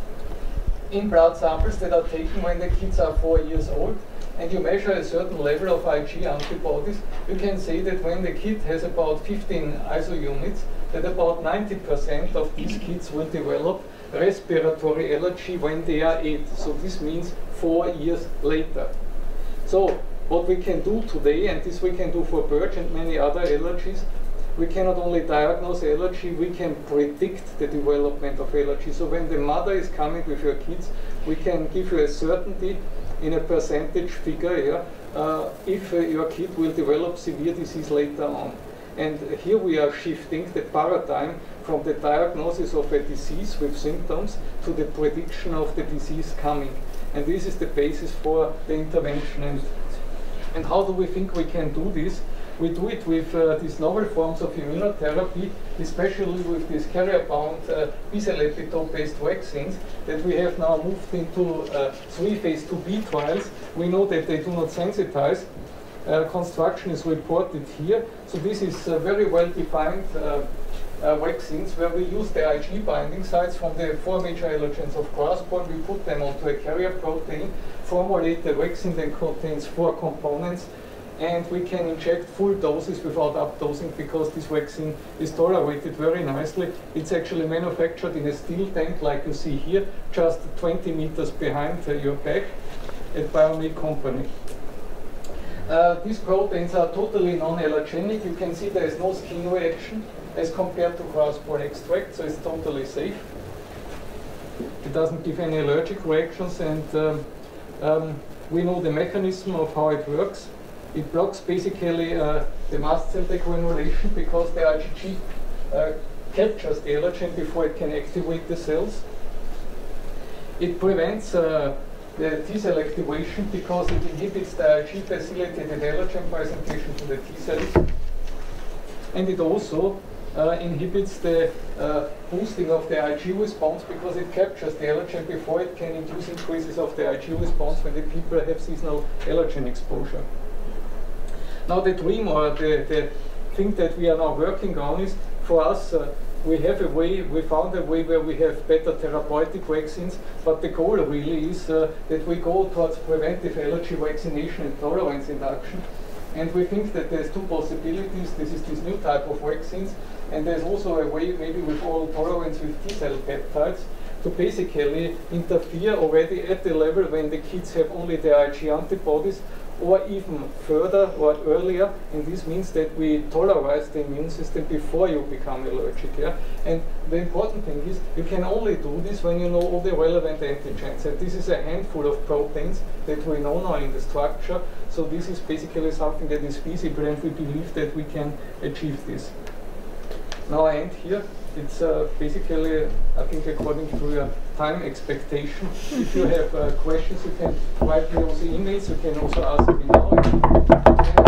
in blood samples that are taken when the kids are four years old, and you measure a certain level of IgE antibodies, you can say that when the kid has about fifteen I S O units, that about ninety percent of these kids will develop respiratory allergy when they are eight. So this means four years later. So what we can do today, and this we can do for birch and many other allergies, we cannot only diagnose allergy, we can predict the development of allergy. So when the mother is coming with your kids, we can give you a certainty in a percentage figure, yeah, uh, if uh, your kid will develop severe disease later on. And here we are shifting the paradigm from the diagnosis of a disease with symptoms to the prediction of the disease coming. And this is the basis for the intervention. And And how do we think we can do this? We do it with uh, these novel forms of immunotherapy, especially with these carrier-bound uh, B-cell epitope-based vaccines that we have now moved into uh, three phase two B trials. We know that they do not sensitize. Uh, construction is reported here. So this is uh, very well-defined uh, uh, vaccines where we use the IgE binding sites from the four major allergens of grass-borne. We put them onto a carrier protein, formulate the vaccine that contains four components, and we can inject full doses without updosing because this vaccine is tolerated very nicely. It's actually manufactured in a steel tank like you see here, just twenty meters behind uh, your back at Biomedic Company. Uh, these proteins are totally non-allergenic. You can see there is no skin reaction as compared to grass-borne extract, so it's totally safe. It doesn't give any allergic reactions, and um, um, we know the mechanism of how it works. It blocks basically uh, the mast cell degranulation because the IgG uh, captures the allergen before it can activate the cells. It prevents uh, the T cell activation because it inhibits the IgG-facilitated allergen presentation to the T cells. And it also uh, inhibits the uh, boosting of the IgG response because it captures the allergen before it can induce increases of the IgG response when the people have seasonal allergen exposure. Now the dream or the, the thing that we are now working on is, for us, uh, we have a way, we found a way where we have better therapeutic vaccines, but the goal really is uh, that we go towards preventive allergy vaccination and tolerance induction. And we think that there's two possibilities. This is this new type of vaccines, and there's also a way, maybe with oral tolerance with T cell peptides, to basically interfere already at the level when the kids have only the IgG antibodies, or even further or earlier, and this means that we tolerize the immune system before you become allergic. Yeah? And the important thing is you can only do this when you know all the relevant antigens, and this is a handful of proteins that we know now in the structure, so this is basically something that is feasible, and we believe that we can achieve this. Now I end here. It's uh, basically, I think, according to your time expectation. If you have uh, questions, you can write me also emails. You can also ask me now.